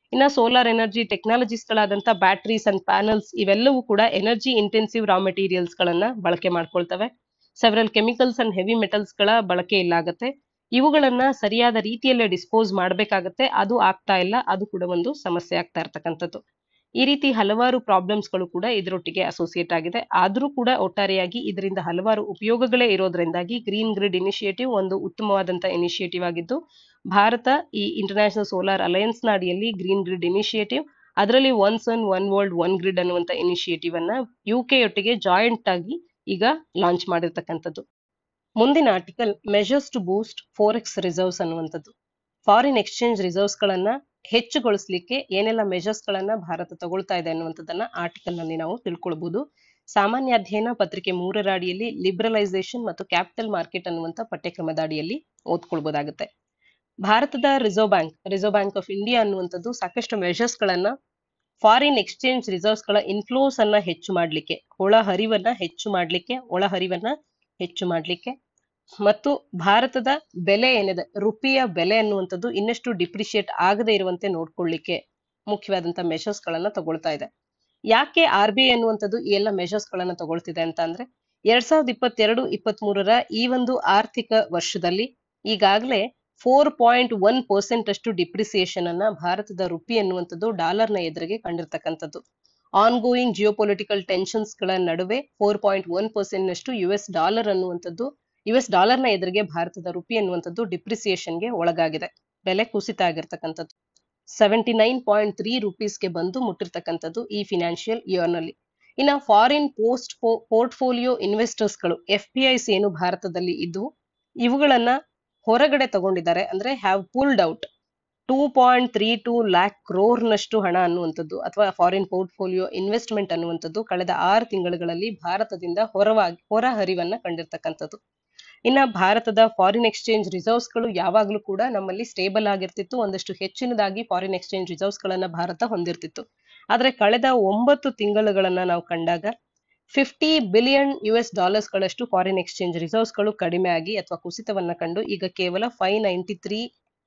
ಇನ್ನ ಸೋಲಾರ್ ಎನರ್ಜಿ ಟೆಕ್ನಾಲಜೀಸ್ ಗಳಾದಂತ ಬ್ಯಾಟರೀಸ್ ಅಂಡ್ ಪ್ಯಾನಲ್ಸ್ ಇವೆಲ್ಲವೂ ಕೂಡ ಎನರ್ಜಿ ಇಂಟೆನ್ಸಿವ್ ರಾ ಮೆಟೀರಿಯಲ್ಸ್ ಗಳನ್ನ ಬಳಕೆ ಮಾಡ್ಕೊಳ್ತವೆ. Several chemicals and heavy metals ಗಳ ಬಳಕೆ ಇಲ್ಲಾಗತ್ತೆ. ಇವುಗಳನ್ನ ಸರಿಯಾದ ರೀತಿಯಲ್ಲೇ ಡಿಸ್ಪೋಸ್ ಮಾಡಬೇಕಾಗತ್ತೆ, ಅದು ಆಗ್ತಾ ಇಲ್ಲ, ಅದು ಕೂಡ ಒಂದು ಸಮಸ್ಯೆ ಆಗ್ತಾ ಇರ್ತಕ್ಕಂಥದ್ದು. ಈ ರೀತಿ ಹಲವಾರು ಪ್ರಾಬ್ಲಮ್ಸ್ ಗಳು ಕೂಡ ಇದರೊಟ್ಟಿಗೆ ಅಸೋಸಿಯೇಟ್ ಆಗಿದೆ. ಆದ್ರೂ ಕೂಡ ಒಟ್ಟಾರೆಯಾಗಿ ಇದರಿಂದ ಹಲವಾರು ಉಪಯೋಗಗಳೇ ಇರೋದ್ರಿಂದಾಗಿ ಗ್ರೀನ್ ಗ್ರಿಡ್ ಇನಿಷಿಯೇಟಿವ್ ಒಂದು ಉತ್ತಮವಾದಂತ ಇನಿಷಿಯೇಟಿವ್ ಆಗಿದ್ದು, ಭಾರತ ಈ ಇಂಟರ್ನ್ಯಾಷನಲ್ ಸೋಲಾರ್ ಅಲಯನ್ಸ್ ನ ಅಡಿಯಲ್ಲಿ ಗ್ರೀನ್ ಗ್ರಿಡ್ ಇನಿಷಿಯೇಟಿವ್, ಅದರಲ್ಲಿ one sun one world one grid ಅನ್ನುವಂತ ಇನಿಷಿಯೇಟಿವ್ ಅನ್ನ ಯುಕೆ ಒಟ್ಟಿಗೆ ಜಾಯಿಂಟ್ ಆಗಿ ಈಗ ಲಾಂಚ್ ಮಾಡಿರ್ತಕ್ಕಂಥದ್ದು. ಮುಂದಿನ article measures to Boost forex reserves ಅನ್ನುವಂಥದ್ದು. ಫಾರಿನ್ ಎಕ್ಸ್ಚೇಂಜ್ ರಿಸರ್ವ್ಸ್ ಗಳನ್ನ ಹೆಚ್ಚುಗೊಳಿಸಲಿಕ್ಕೆ ಏನೆಲ್ಲ ಮೆಷರ್ಸ್ ಗಳನ್ನ ಭಾರತ ತಗೊಳ್ತಾ ಇದೆ ಅನ್ನುವಂಥದ್ದನ್ನ ಆರ್ಟಿಕಲ್ ನಲ್ಲಿ ನಾವು ತಿಳ್ಕೊಳ್ಬಹುದು. ಸಾಮಾನ್ಯ ಅಧ್ಯಯನ ಪತ್ರಿಕೆ ಮೂರರ ಅಡಿಯಲ್ಲಿ ಲಿಬ್ರಲೈಸೇಷನ್ ಮತ್ತು ಕ್ಯಾಪಿಟಲ್ ಮಾರ್ಕೆಟ್ ಅನ್ನುವಂಥ ಪಠ್ಯಕ್ರಮದ ಅಡಿಯಲ್ಲಿ ಓದ್ಕೊಳ್ಬಹುದಾಗುತ್ತೆ. ಭಾರತದ reserve bank reserve bank of India ಅನ್ನುವಂಥದ್ದು ಸಾಕಷ್ಟು ಮೆಷರ್ಸ್ ಗಳನ್ನ ಫಾರಿನ್ ಎಕ್ಸ್ಚೇಂಜ್ ರಿಸರ್ವ್ಸ್ ಗಳ ಇನ್ಫ್ಲೋಸ್ ಅನ್ನ ಹೆಚ್ಚು ಮಾಡ್ಲಿಕ್ಕೆ, ಒಳ ಹರಿವನ್ನ ಹೆಚ್ಚು ಮಾಡ್ಲಿಕ್ಕೆ ಒಳ ಹರಿವನ್ನ ಹೆಚ್ಚು ಮಾಡ್ಲಿಕ್ಕೆ ಮತ್ತು ಭಾರತದ ಬೆಲೆ ಏನಿದೆ ರುಪಿಯ ಬೆಲೆ ಅನ್ನುವಂಥದ್ದು ಇನ್ನಷ್ಟು ಡಿಪ್ರಿಶಿಯೇಟ್ ಆಗದೆ ಇರುವಂತೆ ನೋಡ್ಕೊಳ್ಳಿಕ್ಕೆ ಮುಖ್ಯವಾದಂತಹ ಮೆಷರ್ಸ್ ಗಳನ್ನ ತಗೊಳ್ತಾ ಇದೆ. ಯಾಕೆ ಆರ್ ಬಿ ಐ ಅನ್ನುವಂಥದ್ದು ಈ ಎಲ್ಲ ಮೆಷರ್ಸ್ ಗಳನ್ನ ತಗೊಳ್ತಿದೆ ಅಂತ ಅಂದ್ರೆ, ಎರಡ್ ಸಾವಿರದ ಇಪ್ಪತ್ತೆರಡು ಇಪ್ಪತ್ತ್ ಮೂರರ ಈ ಒಂದು ಆರ್ಥಿಕ ವರ್ಷದಲ್ಲಿ ಈಗಾಗಲೇ ಫೋರ್ ಪಾಯಿಂಟ್ ಒನ್ ಪರ್ಸೆಂಟ್ ಅಷ್ಟು ಡಿಪ್ರಿಸಿಯೇಷನ್ ಅನ್ನ ಭಾರತದ ರುಪಿ ಅನ್ನುವಂಥದ್ದು ಡಾಲರ್ ನ ಎದುರಿಗೆ ಕಂಡಿರ್ತಕ್ಕಂಥದ್ದು. ಆನ್ ಗೋಯಿಂಗ್ ಜಿಯೋಪೊಲಿಟಿಕಲ್ ಟೆನ್ಷನ್ಸ್ ಗಳ ನಡುವೆ ಫೋರ್ ಪಾಯಿಂಟ್ ಒನ್ ಪರ್ಸೆಂಟ್ ನಷ್ಟು ಯು ಎಸ್ ಡಾಲರ್ ಅನ್ನುವಂಥದ್ದು ಯು ಎಸ್ ಡಾಲರ್ ನ ಎದುರಿಗೆ ಭಾರತದ ರುಪಿ ಅನ್ನುವಂಥದ್ದು ಡಿಪ್ರಿಸಿಯೇಷನ್ಗೆ ಒಳಗಾಗಿದೆ, ಬೆಲೆ ಕುಸಿತ ಆಗಿರ್ತಕ್ಕಂಥದ್ದು. ಸೆವೆಂಟಿ ನೈನ್ ಪಾಯಿಂಟ್ ತ್ರೀ ರುಪೀಸ್ಗೆ ಬಂದು ಮುಟ್ಟಿರ್ತಕ್ಕಂಥದ್ದು ಈ ಫಿನಾನ್ಷಿಯಲ್ ಇಯರ್ ನಲ್ಲಿ. ಇನ್ನ ಫಾರಿನ್ ಪೋಸ್ಟ್ ಪೋರ್ಟ್ಫೋಲಿಯೋ ಇನ್ವೆಸ್ಟರ್ಸ್ ಗಳು ಎಫ್ ಪಿ ಐಸ್ ಏನು ಭಾರತದಲ್ಲಿ ಇದ್ದು ಇವುಗಳನ್ನ ಹೊರಗಡೆ ತಗೊಂಡಿದ್ದಾರೆ, ಅಂದ್ರೆ have pulled out two point three two lakh crore ನಷ್ಟು ಹಣ ಅನ್ನುವಂಥದ್ದು ಅಥವಾ ಫಾರಿನ್ ಪೋರ್ಟ್ಫೋಲಿಯೋ ಇನ್ವೆಸ್ಟ್ಮೆಂಟ್ ಅನ್ನುವಂಥದ್ದು ಕಳೆದ ಆರು ತಿಂಗಳುಗಳಲ್ಲಿ ಭಾರತದಿಂದ ಹೊರವಾಗಿ ಹೊರ ಹರಿವನ್ನ ಕಂಡಿರ್ತಕ್ಕಂಥದ್ದು. ಇನ್ನ ಭಾರತದ ಫಾರಿನ್ ಎಕ್ಸ್ಚೇಂಜ್ ರಿಸರ್ವ್ಸ್ ಗಳು ಯಾವಾಗ್ಲೂ ಕೂಡ ನಮ್ಮಲ್ಲಿ ಸ್ಟೇಬಲ್ ಆಗಿರ್ತಿತ್ತು, ಒಂದಷ್ಟು ಹೆಚ್ಚಿನದಾಗಿ ಫಾರಿನ್ ಎಕ್ಸ್ಚೇಂಜ್ ರಿಸರ್ವ್ಸ್ ಗಳನ್ನ ಭಾರತ ಹೊಂದಿರ್ತಿತ್ತು. ಆದ್ರೆ ಕಳೆದ ಒಂಬತ್ತು ತಿಂಗಳುಗಳನ್ನ ನಾವು ಕಂಡಾಗ fifty billion U S dollars ಗಳಷ್ಟು ಫಾರಿನ್ ಎಕ್ಸ್ಚೇಂಜ್ ರಿಸರ್ವ್ಸ್ ಗಳು ಕಡಿಮೆ ಆಗಿ ಅಥವಾ ಕುಸಿತವನ್ನ ಕಂಡು ಈಗ ಕೇವಲ ಫೈವ್ ನೈಂಟಿ ತ್ರೀ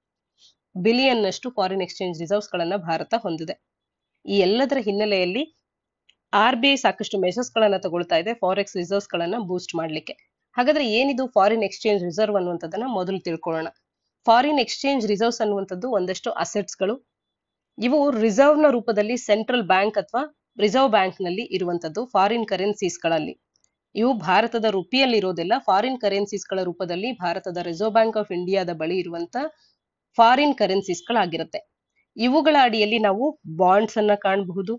ಬಿಲಿಯನ್ ನಷ್ಟು ಫಾರಿನ್ ಎಕ್ಸ್ಚೇಂಜ್ ರಿಸರ್ವ್ಸ್ ಗಳನ್ನ ಭಾರತ ಹೊಂದಿದೆ. ಈ ಎಲ್ಲದರ ಹಿನ್ನೆಲೆಯಲ್ಲಿ ಆರ್ ಬಿ ಐ ಸಾಕಷ್ಟು ಮೆಷರ್ಸ್ ಗಳನ್ನ ತಗೊಳ್ತಾ ಇದೆ ಫಾರೆಕ್ಸ್ ರಿಸರ್ವ್ಸ್ ಗಳನ್ನ ಬೂಸ್ಟ್ ಮಾಡ್ಲಿಕ್ಕೆ. ಹಾಗಾದ್ರೆ ಏನಿದು ಫಾರಿನ್ ಎಕ್ಸ್ಚೇಂಜ್ ರಿಸರ್ವ್ ಅನ್ನುವಂಥದ್ದನ್ನ ಮೊದಲು ತಿಳ್ಕೊಳ್ಳೋಣ. ಫಾರಿನ್ ಎಕ್ಸ್ಚೇಂಜ್ ರಿಸರ್ವ್ಸ್ ಅನ್ನುವಂಥದ್ದು ಒಂದಷ್ಟು ಅಸೆಟ್ಸ್ ಗಳು. ಇವು ರಿಸರ್ವ್ ನ ರೂಪದಲ್ಲಿ ಸೆಂಟ್ರಲ್ ಬ್ಯಾಂಕ್ ಅಥವಾ ರಿಸರ್ವ್ ಬ್ಯಾಂಕ್ ನಲ್ಲಿ ಇರುವಂತದ್ದು ಫಾರಿನ್ ಕರೆನ್ಸೀಸ್ ಗಳಲ್ಲಿ. ಇವು ಭಾರತದ ರುಪಿಯಲ್ಲಿ ಇರೋದಿಲ್ಲ, ಫಾರಿನ್ ಕರೆನ್ಸೀಸ್ ಗಳ ರೂಪದಲ್ಲಿ ಭಾರತದ ರಿಸರ್ವ್ ಬ್ಯಾಂಕ್ ಆಫ್ ಇಂಡಿಯಾದ ಬಳಿ ಇರುವಂತ ಫಾರಿನ್ ಕರೆನ್ಸೀಸ್ ಗಳಾಗಿರುತ್ತೆ. ಇವುಗಳ ಅಡಿಯಲ್ಲಿ ನಾವು ಬಾಂಡ್ಸ್ ಅನ್ನ ಕಾಣಬಹುದು,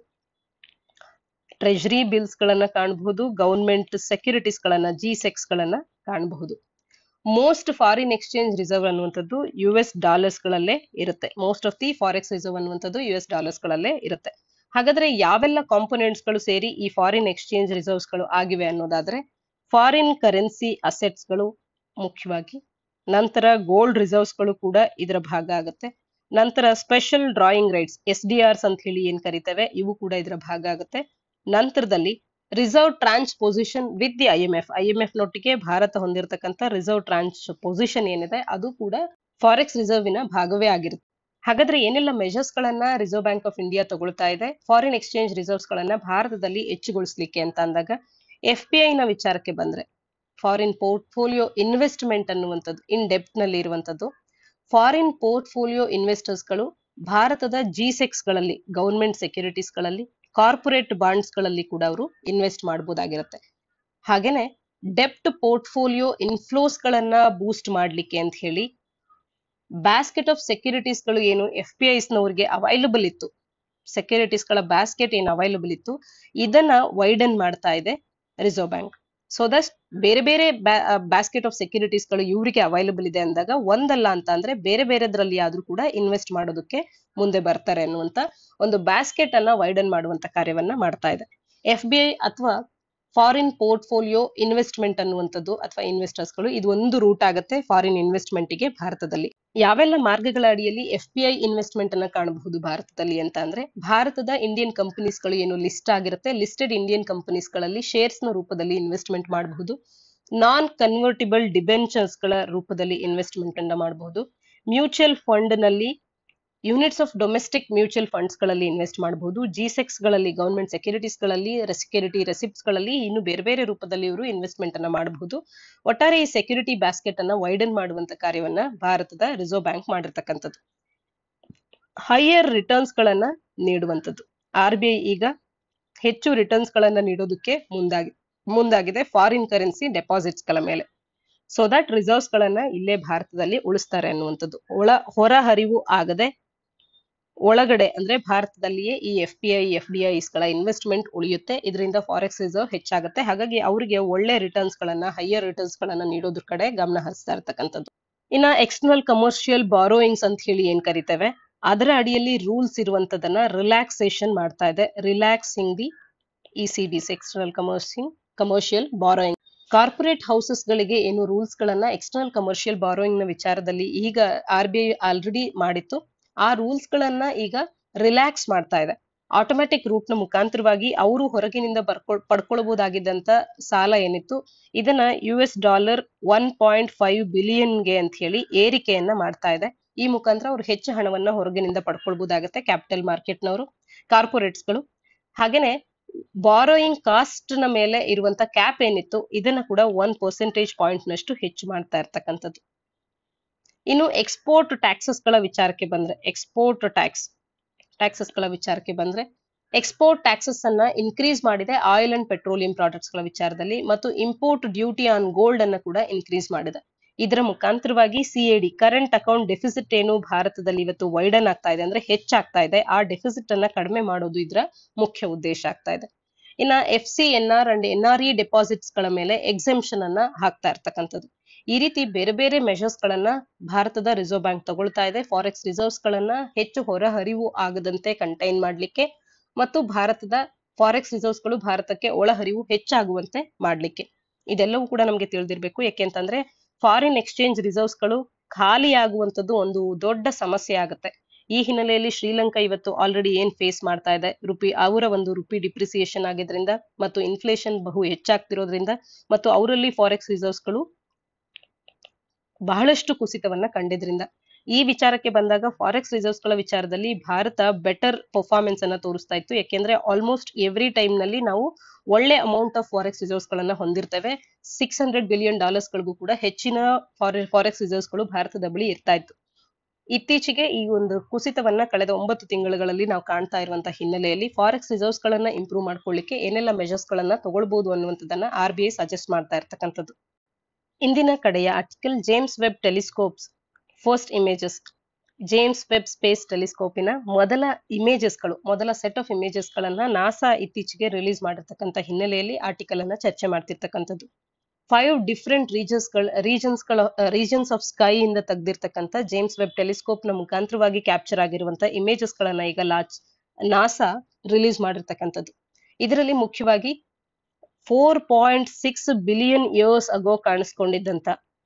ಟ್ರೆಜರಿ ಬಿಲ್ಸ್ ಗಳನ್ನ ಕಾಣಬಹುದು, ಗವರ್ಮೆಂಟ್ ಸೆಕ್ಯೂರಿಟೀಸ್ ಗಳನ್ನ ಜಿ ಸೆಕ್ಸ್ ಗಳನ್ನ ಕಾಣಬಹುದು. ಮೋಸ್ಟ್ ಫಾರಿನ್ ಎಕ್ಸ್ಚೇಂಜ್ ರಿಸರ್ವ್ ಅನ್ನುವಂಥದ್ದು ಯು ಎಸ್ ಡಾಲರ್ಸ್ ಗಳಲ್ಲೇ ಇರುತ್ತೆ. Most of the forex reserve ಅನ್ನುವಂಥದ್ದು ಯು ಎಸ್ ಡಾಲರ್ಸ್ ಗಳಲ್ಲೇ ಇರುತ್ತೆ. ಹಾಗಾದ್ರೆ ಯಾವೆಲ್ಲ ಕಾಂಪೊನೆಂಟ್ಸ್ ಗಳು ಸೇರಿ ಈ ಫಾರಿನ್ ಎಕ್ಸ್ಚೇಂಜ್ ರಿಸರ್ವ್ಸ್ ಗಳು ಆಗಿವೆ ಅನ್ನೋದಾದ್ರೆ, ಫಾರಿನ್ ಕರೆನ್ಸಿ ಅಸೆಟ್ಸ್ ಗಳು ಮುಖ್ಯವಾಗಿ, ನಂತರ ಗೋಲ್ಡ್ ರಿಸರ್ವ್ಸ್ ಗಳು ಕೂಡ ಇದರ ಭಾಗ ಆಗುತ್ತೆ, ನಂತರ special drawing rights S D Rs ಅಂತ ಹೇಳಿ ಏನ್ ಕರಿತೇವೆ ಇವು ಕೂಡ ಇದರ ಭಾಗ ಆಗುತ್ತೆ. ನಂತರದಲ್ಲಿ reserve tranche position with the I M F I M F ನೊಟ್ಟಿಗೆ ಭಾರತ ಹೊಂದಿರತಕ್ಕಂಥ ರಿಸರ್ವ್ ಟ್ರಾನ್ಸ್ ಪೊಸಿಷನ್ ಏನಿದೆ ಅದು ಕೂಡ ಫಾರೆಕ್ಸ್ ರಿಸರ್ವಿನ ಭಾಗವೇ ಆಗಿರುತ್ತೆ. ಹಾಗಾದ್ರೆ ಏನೆಲ್ಲ ಮೆಷರ್ಸ್ ಗಳನ್ನ ರಿಸರ್ವ್ ಬ್ಯಾಂಕ್ ಆಫ್ ಇಂಡಿಯಾ ತಗೊಳ್ತಾ ಇದೆ ಫಾರಿನ್ ಎಕ್ಸ್ಚೇಂಜ್ ರಿಸರ್ವ್ಸ್ ಗಳನ್ನ ಭಾರತದಲ್ಲಿ ಹೆಚ್ಚುಗೊಳಿಸಲಿಕ್ಕೆ ಅಂತ ಅಂದಾಗ, ಎಫ್ ಪಿ ಐ ನ ವಿಚಾರಕ್ಕೆ ಬಂದ್ರೆ ಫಾರಿನ್ ಪೋರ್ಟ್ಫೋಲಿಯೋ ಇನ್ವೆಸ್ಟ್ಮೆಂಟ್ ಅನ್ನುವಂಥದ್ದು ಇನ್ ಡೆಪ್ತ್ ನಲ್ಲಿ ಇರುವಂತದ್ದು. ಫಾರಿನ್ ಪೋರ್ಟ್ಫೋಲಿಯೋ ಇನ್ವೆಸ್ಟರ್ಸ್ ಗಳು ಭಾರತದ ಜಿ ಸೆಕ್ಸ್ ಗಳಲ್ಲಿ, ಗವರ್ಮೆಂಟ್ ಸೆಕ್ಯೂರಿಟೀಸ್ ಗಳಲ್ಲಿ, ಕಾರ್ಪೊರೇಟ್ ಬಾಂಡ್ಸ್ ಗಳಲ್ಲಿ ಕೂಡ ಅವರು ಇನ್ವೆಸ್ಟ್ ಮಾಡಬಹುದಾಗಿರುತ್ತೆ. ಹಾಗೇನೆ ಡೆಪ್ಟ್ ಪೋರ್ಟ್ಫೋಲಿಯೋ ಇನ್ಫ್ಲೋಸ್ ಗಳನ್ನ ಬೂಸ್ಟ್ ಮಾಡ್ಲಿಕ್ಕೆ ಅಂತ ಹೇಳಿ ಬ್ಯಾಸ್ಕೆಟ್ ಆಫ್ ಸೆಕ್ಯೂರಿಟೀಸ್ ಗಳು ಏನು ಎಫ್ ಪಿ ಐಸ್ ನವರಿಗೆ ಅವೈಲಬಲ್ ಇತ್ತು, ಸೆಕ್ಯೂರಿಟೀಸ್ ಗಳ ಬ್ಯಾಸ್ಕೆಟ್ ಏನು ಅವೈಲಬಲ್ ಇತ್ತು ಇದನ್ನ ವೈಡನ್ ಮಾಡ್ತಾ ಇದೆ ರಿಸರ್ವ್ ಬ್ಯಾಂಕ್. ಸೊ ದಟ್ ಬೇರೆ ಬೇರೆ ಬ್ಯಾಸ್ಕೆಟ್ ಆಫ್ ಸೆಕ್ಯೂರಿಟೀಸ್ ಗಳು ಇವರಿಗೆ ಅವೈಲಬಲ್ ಇದೆ ಅಂದಾಗ ಒಂದಲ್ಲ ಅಂತ ಅಂದ್ರೆ ಬೇರೆ ಬೇರೆದ್ರಲ್ಲಿ ಆದ್ರೂ ಕೂಡ ಇನ್ವೆಸ್ಟ್ ಮಾಡೋದಕ್ಕೆ ಮುಂದೆ ಬರ್ತಾರೆ ಅನ್ನುವಂತ ಒಂದು ಬ್ಯಾಸ್ಕೆಟ್ ಅನ್ನ ವೈಡನ್ ಮಾಡುವಂತ ಕಾರ್ಯವನ್ನ ಮಾಡ್ತಾ ಇದೆ ಎಫ್ ಬಿ ಐ ಅಥವಾ ಫಾರಿನ್ ಪೋರ್ಟ್ಫೋಲಿಯೋ ಇನ್ವೆಸ್ಟ್ಮೆಂಟ್ ಅನ್ನುವಂಥದ್ದು ಅಥವಾ ಇನ್ವೆಸ್ಟರ್ಸ್ ಗಳು. ಇದು ಒಂದು ರೂಟ್ ಆಗುತ್ತೆ ಫಾರಿನ್ ಇನ್ವೆಸ್ಟ್ಮೆಂಟ್ ಗೆ ಭಾರತದಲ್ಲಿ. ಯಾವೆಲ್ಲ ಮಾರ್ಗಗಳ ಅಡಿಯಲ್ಲಿ ಎಫ್ ಪಿ ಐ ಇನ್ವೆಸ್ಟ್ಮೆಂಟ್ ಅನ್ನ ಕಾಣಬಹುದು ಭಾರತದಲ್ಲಿ ಅಂತ ಅಂದ್ರೆ, ಭಾರತದ ಇಂಡಿಯನ್ ಕಂಪನೀಸ್ ಗಳು ಏನು ಲಿಸ್ಟ್ ಆಗಿರುತ್ತೆ, ಲಿಸ್ಟೆಡ್ ಇಂಡಿಯನ್ ಕಂಪನೀಸ್ ಗಳಲ್ಲಿ ಶೇರ್ಸ್ ನ ರೂಪದಲ್ಲಿ ಇನ್ವೆಸ್ಟ್ಮೆಂಟ್ ಮಾಡಬಹುದು, ನಾನ್ ಕನ್ವರ್ಟಿಬಲ್ ಡಿಬೆಂಚರ್ಸ್ ಗಳ ರೂಪದಲ್ಲಿ ಇನ್ವೆಸ್ಟ್ಮೆಂಟ್ ಅನ್ನ ಮಾಡಬಹುದು, ಮ್ಯೂಚುವಲ್ ಫಂಡ್ ನಲ್ಲಿ units of domestic mutual funds ಗಳಲ್ಲಿ ಇನ್ವೆಸ್ಟ್ ಮಾಡಬಹುದು, ಜಿಸೆಕ್ಸ್ ಗಳಲ್ಲಿ ಗವರ್ಮೆಂಟ್ ಸೆಕ್ಯೂರಿಟೀಸ್ ಗಳಲ್ಲಿ, ಸೆಕ್ಯೂರಿಟಿ ರೆಸಿಪ್ಟ್ಸ್ ಗಳಲ್ಲಿ, ಇನ್ನು ಬೇರೆ ಬೇರೆ ರೂಪದಲ್ಲಿ ಇವರು ಇನ್ವೆಸ್ಟ್ಮೆಂಟ್ ಅನ್ನ ಮಾಡಬಹುದು. ಒಟ್ಟಾರೆ ಈ ಸೆಕ್ಯೂರಿಟಿ ಬ್ಯಾಸ್ಕೆಟ್ ಅನ್ನ ವೈಡನ್ ಮಾಡುವಂತ ಕಾರ್ಯವನ್ನ ಭಾರತದ ರಿಸರ್ವ್ ಬ್ಯಾಂಕ್ ಮಾಡಿರ್ತಕ್ಕಂಥದ್ದು. ಹೈಯರ್ ರಿಟರ್ನ್ಸ್ ಗಳನ್ನ ನೀಡುವಂಥದ್ದು. ಆರ್ ಬಿ ಐ ಈಗ ಹೆಚ್ಚು ರಿಟರ್ನ್ಸ್ ಗಳನ್ನ ನೀಡೋದಕ್ಕೆ ಮುಂದಾಗಿ ಮುಂದಾಗಿದೆ ಫಾರಿನ್ ಕರೆನ್ಸಿ ಡೆಪಾಸಿಟ್ಸ್ ಗಳ ಮೇಲೆ, ಸೊ ದಟ್ ರಿಸರ್ವ್ಸ್ ಗಳನ್ನ ಇಲ್ಲೇ ಭಾರತದಲ್ಲಿ ಉಳಿಸ್ತಾರೆ ಅನ್ನುವಂಥದ್ದು. ಒಳ ಹೊರ ಹರಿವು ಆಗದೆ ಒಳಗಡೆ ಅಂದ್ರೆ ಭಾರತದಲ್ಲಿಯೇ ಈ F P I F D Is ಗಳ ಇನ್ವೆಸ್ಟ್ಮೆಂಟ್ ಉಳಿಯುತ್ತೆ. ಇದರಿಂದ ಫಾರೆಕ್ಸ್ ರಿಸರ್ವ್ ಹೆಚ್ಚಾಗುತ್ತೆ. ಹಾಗಾಗಿ ಅವರಿಗೆ ಒಳ್ಳೆ ರಿಟರ್ನ್ಸ್ ಗಳನ್ನ ಹೈಯರ್ ರಿಟರ್ನ್ಸ್ ಗಳನ್ನ ನೀಡೋದ್ರ ಕಡೆ ಗಮನ ಹರಿಸ್ತಾ ಇರ್ತಕ್ಕಂಥದ್ದು. ಇನ್ನ ಎಕ್ಸ್ಟರ್ನಲ್ ಕಮರ್ಷಿಯಲ್ ಬಾರೋಯಿಂಗ್ಸ್ ಅಂತ ಹೇಳಿ ಏನ್ ಕರಿತೇವೆ, ಅದರ ಅಡಿಯಲ್ಲಿ ರೂಲ್ಸ್ ಇರುವಂತದನ್ನ ರಿಲ್ಯಾಕ್ಸೇಷನ್ ಮಾಡ್ತಾ ಇದೆ. Relaxing the E C Ds external commercial commercial borrowing. Corporate houses ಗಳಿಗೆ ಏನು ರೂಲ್ಸ್ ಗಳನ್ನ ಎಕ್ಸ್ಟರ್ನಲ್ ಕಮರ್ಷಿಯಲ್ ಬಾರೋಯಿಂಗ್ ನ ವಿಚಾರದಲ್ಲಿ ಈಗ ಆರ್ ಬಿ ಐ ಆಲ್ರೆಡಿ ಮಾಡಿತ್ತು, ಆ ರೂಲ್ಸ್ ಗಳನ್ನ ಈಗ ರಿಲ್ಯಾಕ್ಸ್ ಮಾಡ್ತಾ ಇದೆ. ಆಟೋಮ್ಯಾಟಿಕ್ ರೂಟ್ ನ ಮುಖಾಂತರವಾಗಿ ಅವರು ಹೊರಗಿನಿಂದ ಬರ್ಕೊ ಪಡ್ಕೊಳ್ಬಹುದಾಗಿದ್ದಂತ ಸಾಲ ಏನಿತ್ತು ಇದನ್ನ U S dollar one point five ಬಿಲಿಯನ್ಗೆ ಅಂತ ಹೇಳಿ ಏರಿಕೆಯನ್ನ ಮಾಡ್ತಾ ಇದೆ. ಈ ಮುಖಾಂತರ ಅವ್ರು ಹೆಚ್ಚು ಹಣವನ್ನ ಹೊರಗಿನಿಂದ ಪಡ್ಕೊಳ್ಬಹುದಾಗುತ್ತೆ ಕ್ಯಾಪಿಟಲ್ ಮಾರ್ಕೆಟ್ ನವರು, ಕಾರ್ಪೊರೇಟ್ಸ್ ಗಳು. ಹಾಗೇನೆ ಬಾರೋಯಿಂಗ್ ಕಾಸ್ಟ್ ನ ಮೇಲೆ ಇರುವಂತ ಕ್ಯಾಪ್ ಏನಿತ್ತು ಇದನ್ನ ಕೂಡ ಒನ್ ಪರ್ಸೆಂಟೇಜ್ ಪಾಯಿಂಟ್ ನಷ್ಟು ಹೆಚ್ಚು ಮಾಡ್ತಾ ಇರ್ತಕ್ಕಂಥದ್ದು. ಇನ್ನು ಎಕ್ಸ್ಪೋರ್ಟ್ ಟ್ಯಾಕ್ಸಸ್ ಗಳ ವಿಚಾರಕ್ಕೆ ಬಂದ್ರೆ ಎಕ್ಸ್ಪೋರ್ಟ್ ಟ್ಯಾಕ್ಸ್ ಟ್ಯಾಕ್ಸಸ್ ಗಳ ವಿಚಾರಕ್ಕೆ ಬಂದ್ರೆ ಎಕ್ಸ್ಪೋರ್ಟ್ ಟ್ಯಾಕ್ಸಸ್ ಅನ್ನ ಇನ್ಕ್ರೀಸ್ ಮಾಡಿದೆ ಆಯಿಲ್ ಅಂಡ್ ಪೆಟ್ರೋಲಿಯಂ ಪ್ರಾಡಕ್ಟ್ಸ್ ಗಳ ವಿಚಾರದಲ್ಲಿ, ಮತ್ತು ಇಂಪೋರ್ಟ್ ಡ್ಯೂಟಿ ಆನ್ ಗೋಲ್ಡ್ ಅನ್ನ ಕೂಡ ಇನ್ಕ್ರೀಸ್ ಮಾಡಿದೆ. ಇದರ ಮುಖಾಂತರವಾಗಿ C A D current account deficit ಏನು ಭಾರತದಲ್ಲಿ ಇವತ್ತು ವೈಡನ್ ಆಗ್ತಾ ಇದೆ ಅಂದ್ರೆ ಹೆಚ್ಚಾಗ್ತಾ ಇದೆ, ಆ ಡೆಫಿಸಿಟ್ ಅನ್ನ ಕಡಿಮೆ ಮಾಡೋದು ಇದರ ಮುಖ್ಯ ಉದ್ದೇಶ ಆಗ್ತಾ ಇದೆ. ಇನ್ನ F C N R and N R E deposits ಗಳ ಮೇಲೆ ಎಕ್ಸೆಂಪ್ಷನ್ ಅನ್ನ ಹಾಕ್ತಾ ಇರ್ತಕ್ಕಂಥದ್ದು. ಈ ರೀತಿ ಬೇರೆ ಬೇರೆ ಮೆಷರ್ಸ್ ಗಳನ್ನ ಭಾರತದ ರಿಸರ್ವ್ ಬ್ಯಾಂಕ್ ತಗೊಳ್ತಾ ಇದೆ ಫಾರೆಕ್ಸ್ ರಿಸರ್ವ್ಸ್ ಗಳನ್ನ ಹೆಚ್ಚು ಹೊರಹರಿವು ಆಗದಂತೆ ಕಂಟೈನ್ ಮಾಡ್ಲಿಕ್ಕೆ, ಮತ್ತು ಭಾರತದ ಫಾರೆಕ್ಸ್ ರಿಸರ್ವ್ಸ್ ಗಳು ಭಾರತಕ್ಕೆ ಒಳಹರಿವು ಹೆಚ್ಚಾಗುವಂತೆ ಮಾಡ್ಲಿಕ್ಕೆ. ಇದೆಲ್ಲವೂ ಕೂಡ ನಮ್ಗೆ ತಿಳಿದಿರ್ಬೇಕು. ಯಾಕೆಂತಂದ್ರೆ ಫಾರಿನ್ ಎಕ್ಸ್ಚೇಂಜ್ ರಿಸರ್ವ್ಸ್ ಗಳು ಖಾಲಿ ಆಗುವಂತದ್ದು ಒಂದು ದೊಡ್ಡ ಸಮಸ್ಯೆ ಆಗುತ್ತೆ. ಈ ಹಿನ್ನೆಲೆಯಲ್ಲಿ ಶ್ರೀಲಂಕಾ ಇವತ್ತು ಆಲ್ರೆಡಿ ಏನ್ ಫೇಸ್ ಮಾಡ್ತಾ ಇದೆ, ರುಪಿ ಅವರ ಒಂದು ರುಪಿ ಡಿಪ್ರಿಸಿಯೇಷನ್ ಆಗಿದ್ರಿಂದ ಮತ್ತು ಇನ್ಫ್ಲೇಷನ್ ಬಹು ಹೆಚ್ಚಾಗ್ತಿರೋದ್ರಿಂದ ಮತ್ತು ಅವರಲ್ಲಿ ಫಾರೆಕ್ಸ್ ರಿಸರ್ವ್ಸ್ ಗಳು ಬಹಳಷ್ಟು ಕುಸಿತವನ್ನ ಕಂಡಿದ್ರಿಂದ ಈ ವಿಚಾರಕ್ಕೆ ಬಂದಾಗ ಫಾರೆಕ್ಸ್ ರಿಸರ್ವ್ಸ್ ಗಳ ವಿಚಾರದಲ್ಲಿ ಭಾರತ ಬೆಟರ್ ಪರ್ಫಾರ್ಮೆನ್ಸ್ ಅನ್ನ ತೋರಿಸ್ತಾ ಇತ್ತು. ಯಾಕೆಂದ್ರೆ ಆಲ್ಮೋಸ್ಟ್ ಎವ್ರಿ ಟೈಮ್ ನಲ್ಲಿ ನಾವು ಒಳ್ಳೆ ಅಮೌಂಟ್ ಆಫ್ ಫಾರೆಕ್ಸ್ ರಿಸರ್ವ್ಸ್ ಗಳನ್ನ ಹೊಂದಿರ್ತೇವೆ. ಸಿಕ್ಸ್ ಹಂಡ್ರೆಡ್ ಬಿಲಿಯನ್ ಡಾಲರ್ಸ್ ಗಳಿಗೂ ಕೂಡ ಹೆಚ್ಚಿನ ಫಾರೆಕ್ಸ್ ರಿಸರ್ವ್ಸ್ ಗಳು ಭಾರತದ ಬಳಿ ಇರ್ತಾ ಇತ್ತು. ಇತ್ತೀಚೆಗೆ ಈ ಒಂದು ಕುಸಿತವನ್ನ ಕಳೆದ ಒಂಬತ್ತು ತಿಂಗಳುಗಳಲ್ಲಿ ನಾವು ಕಾಣ್ತಾ ಇರುವಂತಹ ಹಿನ್ನೆಲೆಯಲ್ಲಿ ಫಾರೆಕ್ಸ್ ರಿಸರ್ವ್ಸ್ ಗಳನ್ನ ಇಂಪ್ರೂವ್ ಮಾಡ್ಕೊಳ್ಳಿಕ್ಕೆ ಏನೆಲ್ಲ ಮೆಜರ್ಸ್ ಗಳನ್ನ ತಗೊಳ್ಬಹುದು ಅನ್ನುವಂಥದ್ದನ್ನ ಆರ್ ಬಿ ಐ ಸಜೆಸ್ಟ್ ಮಾಡ್ತಾ ಇರ್ತಕ್ಕಂಥದ್ದು. ಇಂದಿನ ಕಡೆಯ article James Webb telescope's first images. James Webb space ಟೆಲಿಸ್ಕೋಪಿನ ಮೊದಲ ಇಮೇಜಸ್ ಗಳು ಮೊದಲ ಸೆಟ್ ಆಫ್ ಇಮೇಜಸ್ ಗಳನ್ನ ನಾಸಾ ಇತ್ತೀಚೆಗೆ ರಿಲೀಸ್ ಮಾಡಿರ್ತಕ್ಕಂಥ ಹಿನ್ನೆಲೆಯಲ್ಲಿ ಆರ್ಟಿಕಲ್ ಅನ್ನ ಚರ್ಚೆ ಮಾಡ್ತಿರ್ತಕ್ಕಂಥದ್ದು. ಫೈವ್ ಡಿಫ್ರೆಂಟ್ ರೀಜನ್ಸ್ ಗಳ ರೀಜನ್ಸ್ ಗಳ ರೀಜನ್ಸ್ ಆಫ್ ಸ್ಕೈ ಇಂದ ತೆಗೆದಿರ್ತಕ್ಕಂಥ ಜೇಮ್ಸ್ ವೆಬ್ ಟೆಲಿಸ್ಕೋಪ್ ನ ಮುಖಾಂತರವಾಗಿ ಕ್ಯಾಪ್ಚರ್ ಆಗಿರುವಂತಹ ಇಮೇಜಸ್ ಗಳನ್ನ ಈಗ ಲಾಚ್ ನಾಸಾ ರಿಲೀಸ್ ಮಾಡಿರ್ತಕ್ಕಂಥದ್ದು. ಇದರಲ್ಲಿ ಮುಖ್ಯವಾಗಿ four point six billion years ago ಕಾಣಿಸ್ಕೊಂಡಿದ್ದಂತ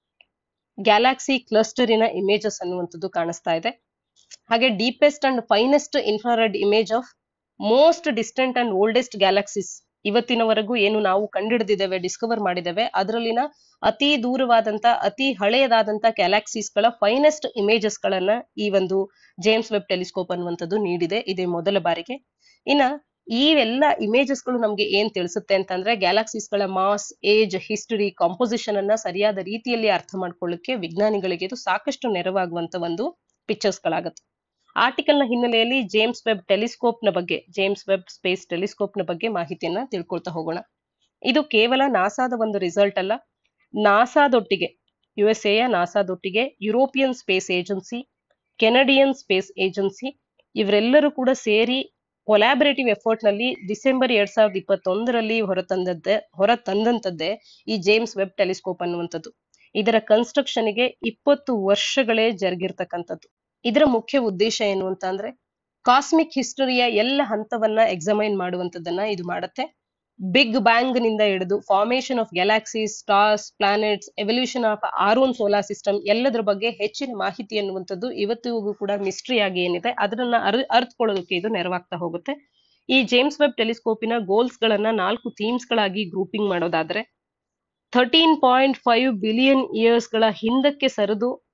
ಗ್ಯಾಲಾಕ್ಸಿ ಕ್ಲಸ್ಟರಿನ ಇಮೇಜಸ್ ಅನ್ನುವಂಥದ್ದು ಕಾಣಿಸ್ತಾ ಇದೆ. ಹಾಗೆ deepest and finest infrared image of most distant and oldest galaxies. ಇವತ್ತಿನವರೆಗೂ ಏನು ನಾವು ಕಂಡುಹಿಡಿದಿದ್ದೇವೆ, ಡಿಸ್ಕವರ್ ಮಾಡಿದ್ದೇವೆ, ಅದರಲ್ಲಿನ ಅತಿ ದೂರವಾದಂತ ಅತಿ ಹಳೆಯದಾದಂತ ಗ್ಯಾಲಾಕ್ಸೀಸ್ ಗಳ ಫೈನೆಸ್ಟ್ ಇಮೇಜಸ್ ಗಳನ್ನ ಈ ಒಂದು ಜೇಮ್ಸ್ ವೆಬ್ ಟೆಲಿಸ್ಕೋಪ್ ಅನ್ನುವಂಥದ್ದು ನೀಡಿದೆ. ಇದೇ ಮೊದಲ ಬಾರಿಗೆ. ಇನ್ನ ಈ ಎಲ್ಲ ಇಮೇಜಸ್ ಗಳು ನಮ್ಗೆ ಏನ್ ತಿಳಿಸುತ್ತೆ ಅಂತಂದ್ರೆ ಗ್ಯಾಲಾಕ್ಸೀಸ್ ಗಳ ಮಾಸ್, ಏಜ್, ಹಿಸ್ಟರಿ, ಕಾಂಪೋಸಿಷನ್ ಅನ್ನ ಸರಿಯಾದ ರೀತಿಯಲ್ಲಿ ಅರ್ಥ ಮಾಡ್ಕೊಳ್ಳಿಕ್ಕೆ ವಿಜ್ಞಾನಿಗಳಿಗೆ ಇದು ಸಾಕಷ್ಟು ನೆರವಾಗುವಂತ ಒಂದು ಪಿಕ್ಚರ್ಸ್ ಗಳಾಗುತ್ತೆ. ಆರ್ಟಿಕಲ್ ನ ಹಿನ್ನೆಲೆಯಲ್ಲಿ ಜೇಮ್ಸ್ ವೆಬ್ ಟೆಲಿಸ್ಕೋಪ್ ನ ಬಗ್ಗೆ ಜೇಮ್ಸ್ ವೆಬ್ ಸ್ಪೇಸ್ ಟೆಲಿಸ್ಕೋಪ್ ನ ಬಗ್ಗೆ ಮಾಹಿತಿಯನ್ನ ತಿಳ್ಕೊಳ್ತಾ ಹೋಗೋಣ. ಇದು ಕೇವಲ ನಾಸಾದ ಒಂದು ರಿಸಲ್ಟ್ ಅಲ್ಲ. ನಾಸಾದೊಟ್ಟಿಗೆ ಯು ಎಸ್ ಎಯ ನಾಸಾದೊಟ್ಟಿಗೆ European space agency, Canadian space agency ಇವರೆಲ್ಲರೂ ಕೂಡ ಸೇರಿ ಕೊಲಾಬರೇಟಿವ್ ಎಫರ್ಟ್ ನಲ್ಲಿ ಡಿಸೆಂಬರ್ ಎರಡ್ ಸಾವಿರದ ಇಪ್ಪತ್ತೊಂದರಲ್ಲಿ ಹೊರತಂದದ್ದೇ ಹೊರ ತಂದಂತದ್ದೇ ಈ ಜೇಮ್ಸ್ ವೆಬ್ ಟೆಲಿಸ್ಕೋಪ್ ಅನ್ನುವಂಥದ್ದು. ಇದರ ಕನ್ಸ್ಟ್ರಕ್ಷನ್ ಗೆ ಇಪ್ಪತ್ತು ವರ್ಷಗಳೇ ಜರುಗಿರ್ತಕ್ಕಂಥದ್ದು. ಇದರ ಮುಖ್ಯ ಉದ್ದೇಶ ಏನು ಅಂತ ಅಂದ್ರೆ ಕಾಸ್ಮಿಕ್ ಹಿಸ್ಟರಿಯ ಎಲ್ಲ ಹಂತವನ್ನ ಎಕ್ಸಾಮೈನ್ ಮಾಡುವಂತದ್ದನ್ನ ಇದು ಮಾಡುತ್ತೆ. ಬಿಗ್ ಬ್ಯಾಂಗ್ ನಿಂದ ಹಿಡಿದು formation of galaxies, stars, planets, evolution of our own solar system ಎಲ್ಲದರ ಬಗ್ಗೆ ಹೆಚ್ಚಿನ ಮಾಹಿತಿ ಅನ್ನುವಂಥದ್ದು ಇವತ್ತಿಗೂ ಕೂಡ ಮಿಸ್ಟ್ರಿ ಆಗಿ ಏನಿದೆ ಅದನ್ನ ಅರ್ ಅರ್ಥಕೊಳ್ಳೋದಕ್ಕೆ ಇದು ನೆರವಾಗ್ತಾ ಹೋಗುತ್ತೆ. ಈ ಜೇಮ್ಸ್ ವೆಬ್ ಟೆಲಿಸ್ಕೋಪಿನ ಗೋಲ್ಸ್ ಗಳನ್ನ ನಾಲ್ಕು ಥೀಮ್ಸ್ ಗಳಾಗಿ ಗ್ರೂಪಿಂಗ್ ಮಾಡೋದಾದ್ರೆ thirteen point five billion years ಗಳ ಹಿಂದಕ್ಕೆ ಸರಿದು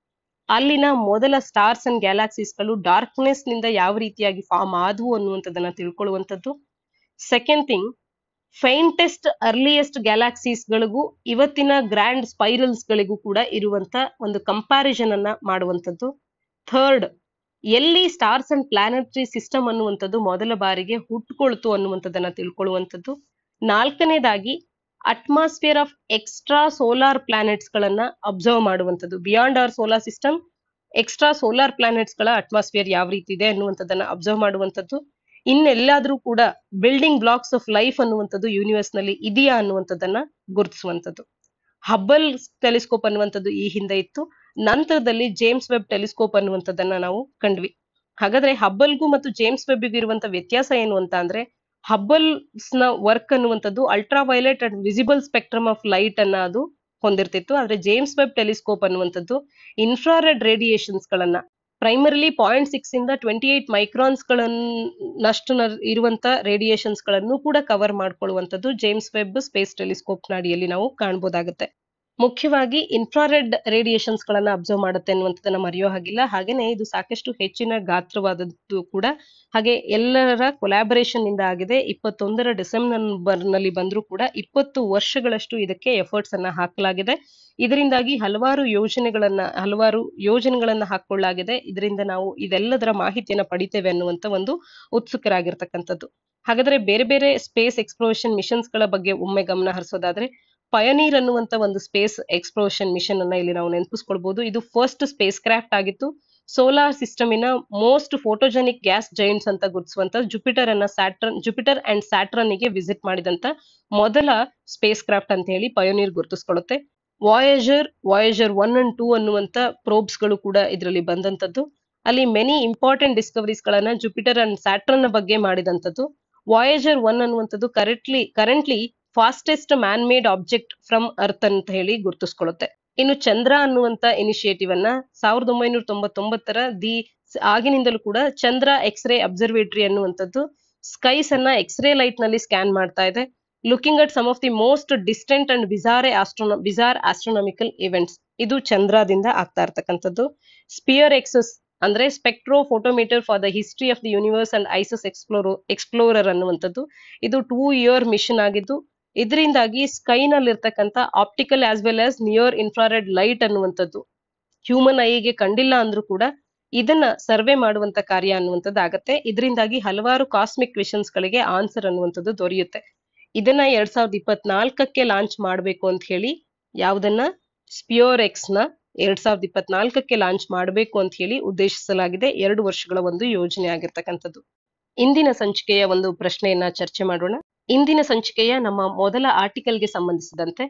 ಅಲ್ಲಿನ ಮೊದಲ ಸ್ಟಾರ್ಸ್ ಅಂಡ್ ಗ್ಯಾಲಾಕ್ಸೀಸ್ ಗಳು ಡಾರ್ಕ್ನೆಸ್ ನಿಂದ ಯಾವ ರೀತಿಯಾಗಿ ಫಾರ್ಮ್ ಆದವು ಅನ್ನುವಂಥದ್ದನ್ನ ತಿಳ್ಕೊಳ್ಳುವಂಥದ್ದು. Second thing, faintest earliest galaxies ಗಳಿಗೂ ಇವತ್ತಿನ ಗ್ರ್ಯಾಂಡ್ ಸ್ಪೈರಲ್ಸ್ ಗಳಿಗೂ ಕೂಡ ಇರುವಂತ ಒಂದು ಕಂಪ್ಯಾರಿಸನ್ ಅನ್ನ ಮಾಡುವಂಥದ್ದು. ಥರ್ಡ್, ಎಲ್ಲಿ ಸ್ಟಾರ್ಸ್ ಅಂಡ್ ಪ್ಲಾನೆಟರಿ ಸಿಸ್ಟಮ್ ಅನ್ನುವಂಥದ್ದು ಮೊದಲ ಬಾರಿಗೆ ಹುಟ್ಟುಕೊಳ್ತು ಅನ್ನುವಂಥದ್ದನ್ನ ತಿಳ್ಕೊಳ್ಳುವಂಥದ್ದು. ನಾಲ್ಕನೇದಾಗಿ, atmosphere of extrasolar planets ಗಳನ್ನ ಅಬ್ಸರ್ವ್ ಮಾಡುವಂಥದ್ದು. Beyond our solar system extrasolar planets ಗಳ ಅಟ್ಮಾಸ್ಫಿಯರ್ ಯಾವ ರೀತಿ ಇದೆ ಅನ್ನುವಂಥದ್ದನ್ನ ಅಬ್ಸರ್ವ್ ಮಾಡುವಂಥದ್ದು. ಇನ್ನೆಲ್ಲಾದ್ರೂ ಕೂಡ ಬಿಲ್ಡಿಂಗ್ ಬ್ಲಾಕ್ಸ್ ಆಫ್ ಲೈಫ್ ಅನ್ನುವಂಥದ್ದು ಯೂನಿವರ್ಸ್ ನಲ್ಲಿ ಇದೆಯಾ ಅನ್ನುವಂಥದ್ದನ್ನ ಗುರುತಿಸುವಂಥದ್ದು. ಹಬ್ಬಲ್ ಟೆಲಿಸ್ಕೋಪ್ ಅನ್ನುವಂಥದ್ದು ಈ ಹಿಂದೆ ಇತ್ತು. ನಂತರದಲ್ಲಿ ಜೇಮ್ಸ್ ವೆಬ್ ಟೆಲಿಸ್ಕೋಪ್ ಅನ್ನುವಂಥದ್ದನ್ನ ನಾವು ಕಂಡ್ವಿ. ಹಾಗಾದ್ರೆ ಹಬ್ಬಲ್ಗೂ ಮತ್ತು ಜೇಮ್ಸ್ ವೆಬ್ಗೂ ಇರುವಂತ ವ್ಯತ್ಯಾಸ ಏನು ಅಂತ ಅಂದ್ರೆ, ಹಬ್ಬಲ್ಸ್ ನ ವರ್ಕ್ ಅನ್ನುವಂಥದ್ದು ultraviolet and visible spectrum of light ಅನ್ನ ಅದು ಹೊಂದಿರ್ತಿತ್ತು. ಆದ್ರೆ ಜೇಮ್ಸ್ ವೆಬ್ ಟೆಲಿಸ್ಕೋಪ್ ಅನ್ನುವಂಥದ್ದು ಇನ್ಫ್ರಾರೆಡ್ ರೇಡಿಯೇಷನ್ಸ್ ಗಳನ್ನ ಪ್ರೈಮರಿಲಿ ಪಾಯಿಂಟ್ ಸಿಕ್ಸ್ ಇಂದ ಟ್ವೆಂಟಿ ಏಟ್ ಮೈಕ್ರಾನ್ಸ್ ಗಳನ್ನಷ್ಟು ಇರುವಂತ ರೇಡಿಯೇಷನ್ಸ್ ಗಳನ್ನು ಕೂಡ ಕವರ್ ಮಾಡ್ಕೊಳ್ಳುವಂಥದ್ದು ಜೇಮ್ಸ್ ವೆಬ್ ಸ್ಪೇಸ್ ಟೆಲಿಸ್ಕೋಪ್ ನ ಅಡಿಯಲ್ಲಿ ನಾವು ಕಾಣಬಹುದಾಗುತ್ತೆ. ಮುಖ್ಯವಾಗಿ ಇನ್ಫ್ರಾರೆಡ್ ರೇಡಿಯೇಷನ್ಸ್ ಗಳನ್ನ ಅಬ್ಸರ್ವ್ ಮಾಡುತ್ತೆ ಅನ್ನುವಂಥದ್ದನ್ನ ಮರೆಯೋ ಹಾಗಿಲ್ಲ. ಹಾಗೇನೆ ಇದು ಸಾಕಷ್ಟು ಹೆಚ್ಚಿನ ಗಾತ್ರವಾದದ್ದು ಕೂಡ. ಹಾಗೆ ಎಲ್ಲರ ಕೊಲಾಬರೇಷನ್ ಇಂದ ಆಗಿದೆ. ಇಪ್ಪತ್ತೊಂದರ ಡಿಸೆಂಬರ್ ನಲ್ಲಿ ಬಂದರೂ ಕೂಡ ಇಪ್ಪತ್ತು ವರ್ಷಗಳಷ್ಟು ಇದಕ್ಕೆ ಎಫರ್ಟ್ಸ್ ಅನ್ನ ಹಾಕಲಾಗಿದೆ. ಇದರಿಂದಾಗಿ ಹಲವಾರು ಯೋಜನೆಗಳನ್ನ ಹಲವಾರು ಯೋಜನೆಗಳನ್ನ ಹಾಕೊಳ್ಳಲಾಗಿದೆ. ಇದರಿಂದ ನಾವು ಇದೆಲ್ಲದರ ಮಾಹಿತಿಯನ್ನ ಪಡಿತೇವೆ ಅನ್ನುವಂತ ಒಂದು ಉತ್ಸುಕರಾಗಿರ್ತಕ್ಕಂಥದ್ದು. ಹಾಗಾದ್ರೆ ಬೇರೆ ಬೇರೆ ಸ್ಪೇಸ್ ಎಕ್ಸ್ಪ್ಲೋರೇಷನ್ ಮಿಷನ್ಸ್ ಗಳ ಬಗ್ಗೆ ಒಮ್ಮೆ ಗಮನ ಹರಿಸೋದಾದ್ರೆ, ಪಯನೀರ್ ಅನ್ನುವಂತ ಒಂದು ಸ್ಪೇಸ್ ಎಕ್ಸ್ಪ್ಲೋರೇಷನ್ ಮಿಷನ್ ಅನ್ನ ಇಲ್ಲಿ ನಾವು ನೆನಪಿಸ್ಕೊಳ್ಬಹುದು. ಇದು ಫಸ್ಟ್ ಸ್ಪೇಸ್ ಕ್ರಾಫ್ಟ್ ಆಗಿತ್ತು. ಸೋಲಾರ್ ಸಿಸ್ಟಮಿನ ಮೋಸ್ಟ್ ಫೋಟೋಜೆನಿಕ್ ಗ್ಯಾಸ್ ಜೈಂಟ್ಸ್ ಅಂತ ಗುರುತಿಸುವಂತ ಜುಪಿಟರ್ ಅನ್ನ ಸ್ಯಾಟ್ರನ್ ಜುಪಿಟರ್ ಅಂಡ್ ಸ್ಯಾಟ್ರನ್ ಗೆ ವಿಸಿಟ್ ಮಾಡಿದಂತ ಮೊದಲ ಸ್ಪೇಸ್ ಕ್ರಾಫ್ಟ್ ಅಂತ ಹೇಳಿ ಪಯೋನೀರ್ ಗುರುತಿಸ್ಕೊಳ್ಳುತ್ತೆ. Voyager Voyager one and two ಅನ್ನುವಂತ ಪ್ರೋಬ್ಸ್ ಗಳು ಕೂಡ ಇದರಲ್ಲಿ ಬಂದಂತದ್ದು. ಅಲ್ಲಿ ಮೆನಿ ಇಂಪಾರ್ಟೆಂಟ್ ಡಿಸ್ಕವರೀಸ್ ಗಳನ್ನ ಜುಪಿಟರ್ ಅಂಡ್ ಸ್ಯಾಟ್ರನ್ ಬಗ್ಗೆ ಮಾಡಿದಂತದ್ದು. ವಾಯೇಜರ್ ಒನ್ ಅನ್ನುವಂಥದ್ದು correctly currently fastest man made object from Earth ಅಂತ ಹೇಳಿ ಗುರುತಿಸ್ಕೊಳ್ಳುತ್ತೆ. ಇನ್ನು ಚಂದ್ರ ಅನ್ನುವಂತ ಇನಿಷಿಯೇಟಿವ್ ಅನ್ನ ಸಾವಿರದ ಒಂಬೈನೂರ ತೊಂಬತ್ತೊಂಬತ್ತರ ದಿ ಆಗಿನಿಂದಲೂ ಕೂಡ ಚಂದ್ರ ಎಕ್ಸ್ರೇ ಅಬ್ಸರ್ವೇಟರಿ ಅನ್ನುವಂಥದ್ದು ಸ್ಕೈಸ್ ಅನ್ನ ಎಕ್ಸ್ರೇ ಲೈಟ್ ನಲ್ಲಿ ಸ್ಕ್ಯಾನ್ ಮಾಡ್ತಾ ಇದೆ. Looking at some of the most distant and bizarre astrono bizarre astronomical events, ಇದು ಚಂದ್ರದಿಂದ ಆಗ್ತಾ ಇರ್ತಕ್ಕಂಥದ್ದು. ಸ್ಪಿಯರ್ ಎಕ್ಸಸ್ ಅಂದ್ರೆ spectrophotometer for the history of the universe and ices explorer explorer ಅನ್ನುವಂಥದ್ದು ಇದು ಟೂ ಇಯರ್ ಮಿಷನ್ ಆಗಿದ್ದು, ಇದರಿಂದಾಗಿ ಸ್ಕೈ ನಲ್ಲಿ ಇರ್ತಕ್ಕಂಥ optical as well as near infrared light ಅನ್ನುವಂಥದ್ದು ಹ್ಯೂಮನ್ ಐಗೆ ಕಂಡಿಲ್ಲ ಅಂದ್ರೂ ಕೂಡ ಇದನ್ನ ಸರ್ವೆ ಮಾಡುವಂತ ಕಾರ್ಯ ಅನ್ನುವಂಥದ್ದು ಆಗತ್ತೆ. ಇದರಿಂದಾಗಿ ಹಲವಾರು ಕಾಸ್ಮಿಕ್ ವಿಷನ್ಸ್ ಗಳಿಗೆ ಆನ್ಸರ್ ಅನ್ನುವಂಥದ್ದು ದೊರೆಯುತ್ತೆ. ಇದನ್ನ ಎರಡ್ ಸಾವಿರದ ಇಪ್ಪತ್ನಾಲ್ಕಕ್ಕೆ ಲಾಂಚ್ ಮಾಡಬೇಕು ಅಂತ ಹೇಳಿ ಯಾವುದನ್ನ ಸ್ಪಿಯೋರ್ ಎಕ್ಸ್ ನ ಎರಡ್ ಸಾವಿರದ ಇಪ್ಪತ್ನಾಲ್ಕಕ್ಕೆ ಲಾಂಚ್ ಮಾಡಬೇಕು ಅಂತ ಹೇಳಿ ಉದ್ದೇಶಿಸಲಾಗಿದೆ. ಎರಡು ವರ್ಷಗಳ ಒಂದು ಯೋಜನೆ ಆಗಿರ್ತಕ್ಕಂಥದ್ದು. ಇಂದಿನ ಸಂಚಿಕೆಯ ಒಂದು ಪ್ರಶ್ನೆಯನ್ನ ಚರ್ಚೆ ಮಾಡೋಣ. ಇಂದಿನ ಸಂಚಿಕೆಯ ನಮ್ಮ ಮೊದಲ ಆರ್ಟಿಕಲ್ಗೆ ಸಂಬಂಧಿಸಿದಂತೆ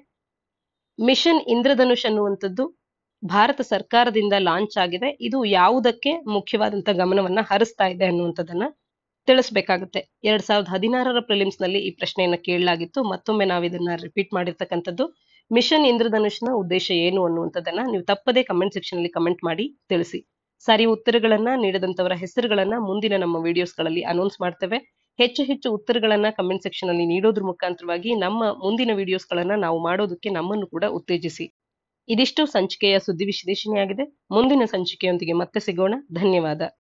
ಮಿಷನ್ ಇಂದ್ರಧನುಷ್ ಅನ್ನುವಂಥದ್ದು ಭಾರತ ಸರ್ಕಾರದಿಂದ ಲಾಂಚ್ ಆಗಿದೆ. ಇದು ಯಾವುದಕ್ಕೆ ಮುಖ್ಯವಾದಂತ ಗಮನವನ್ನ ಹರಿಸ್ತಾ ಇದೆ ಅನ್ನುವಂಥದ್ದನ್ನ ತಿಳಿಸ್ಬೇಕಾಗುತ್ತೆ. ಎರಡ್ ಸಾವಿರದ ಹದಿನಾರರ ಪ್ರಿಲಿಮ್ಸ್ ನಲ್ಲಿ ಈ ಪ್ರಶ್ನೆಯನ್ನ ಕೇಳಲಾಗಿತ್ತು. ಮತ್ತೊಮ್ಮೆ ನಾವು ಇದನ್ನ ರಿಪೀಟ್ ಮಾಡಿರ್ತಕ್ಕಂಥದ್ದು. ಮಿಷನ್ ಇಂದ್ರಧನುಷ್ನ ಉದ್ದೇಶ ಏನು ಅನ್ನುವಂಥದ್ದನ್ನ ನೀವು ತಪ್ಪದೇ ಕಮೆಂಟ್ ಸೆಕ್ಷನ್ ಅಲ್ಲಿ ಕಮೆಂಟ್ ಮಾಡಿ ತಿಳಿಸಿ. ಸರಿ ಉತ್ತರಗಳನ್ನ ನೀಡಿದಂತವರ ಹೆಸರುಗಳನ್ನ ಮುಂದಿನ ನಮ್ಮ ವಿಡಿಯೋಸ್ ಗಳಲ್ಲಿ ಅನೌನ್ಸ್ ಮಾಡ್ತೇವೆ. ಹೆಚ್ಚು ಹೆಚ್ಚು ಉತ್ತರಗಳನ್ನ ಕಮೆಂಟ್ ಸೆಕ್ಷನ್ ಅಲ್ಲಿ ನೀಡೋದ್ರ ಮುಖಾಂತರವಾಗಿ ನಮ್ಮ ಮುಂದಿನ ವಿಡಿಯೋಸ್ ಗಳನ್ನ ನಾವು ಮಾಡೋದಕ್ಕೆ ನಮ್ಮನ್ನು ಕೂಡ ಉತ್ತೇಜಿಸಿ. ಇದಿಷ್ಟು ಸಂಚಿಕೆಯ ಸುದ್ದಿ ವಿಶ್ಲೇಷಣೆಯಾಗಿದೆ. ಮುಂದಿನ ಸಂಚಿಕೆಯೊಂದಿಗೆ ಮತ್ತೆ ಸಿಗೋಣ. ಧನ್ಯವಾದ.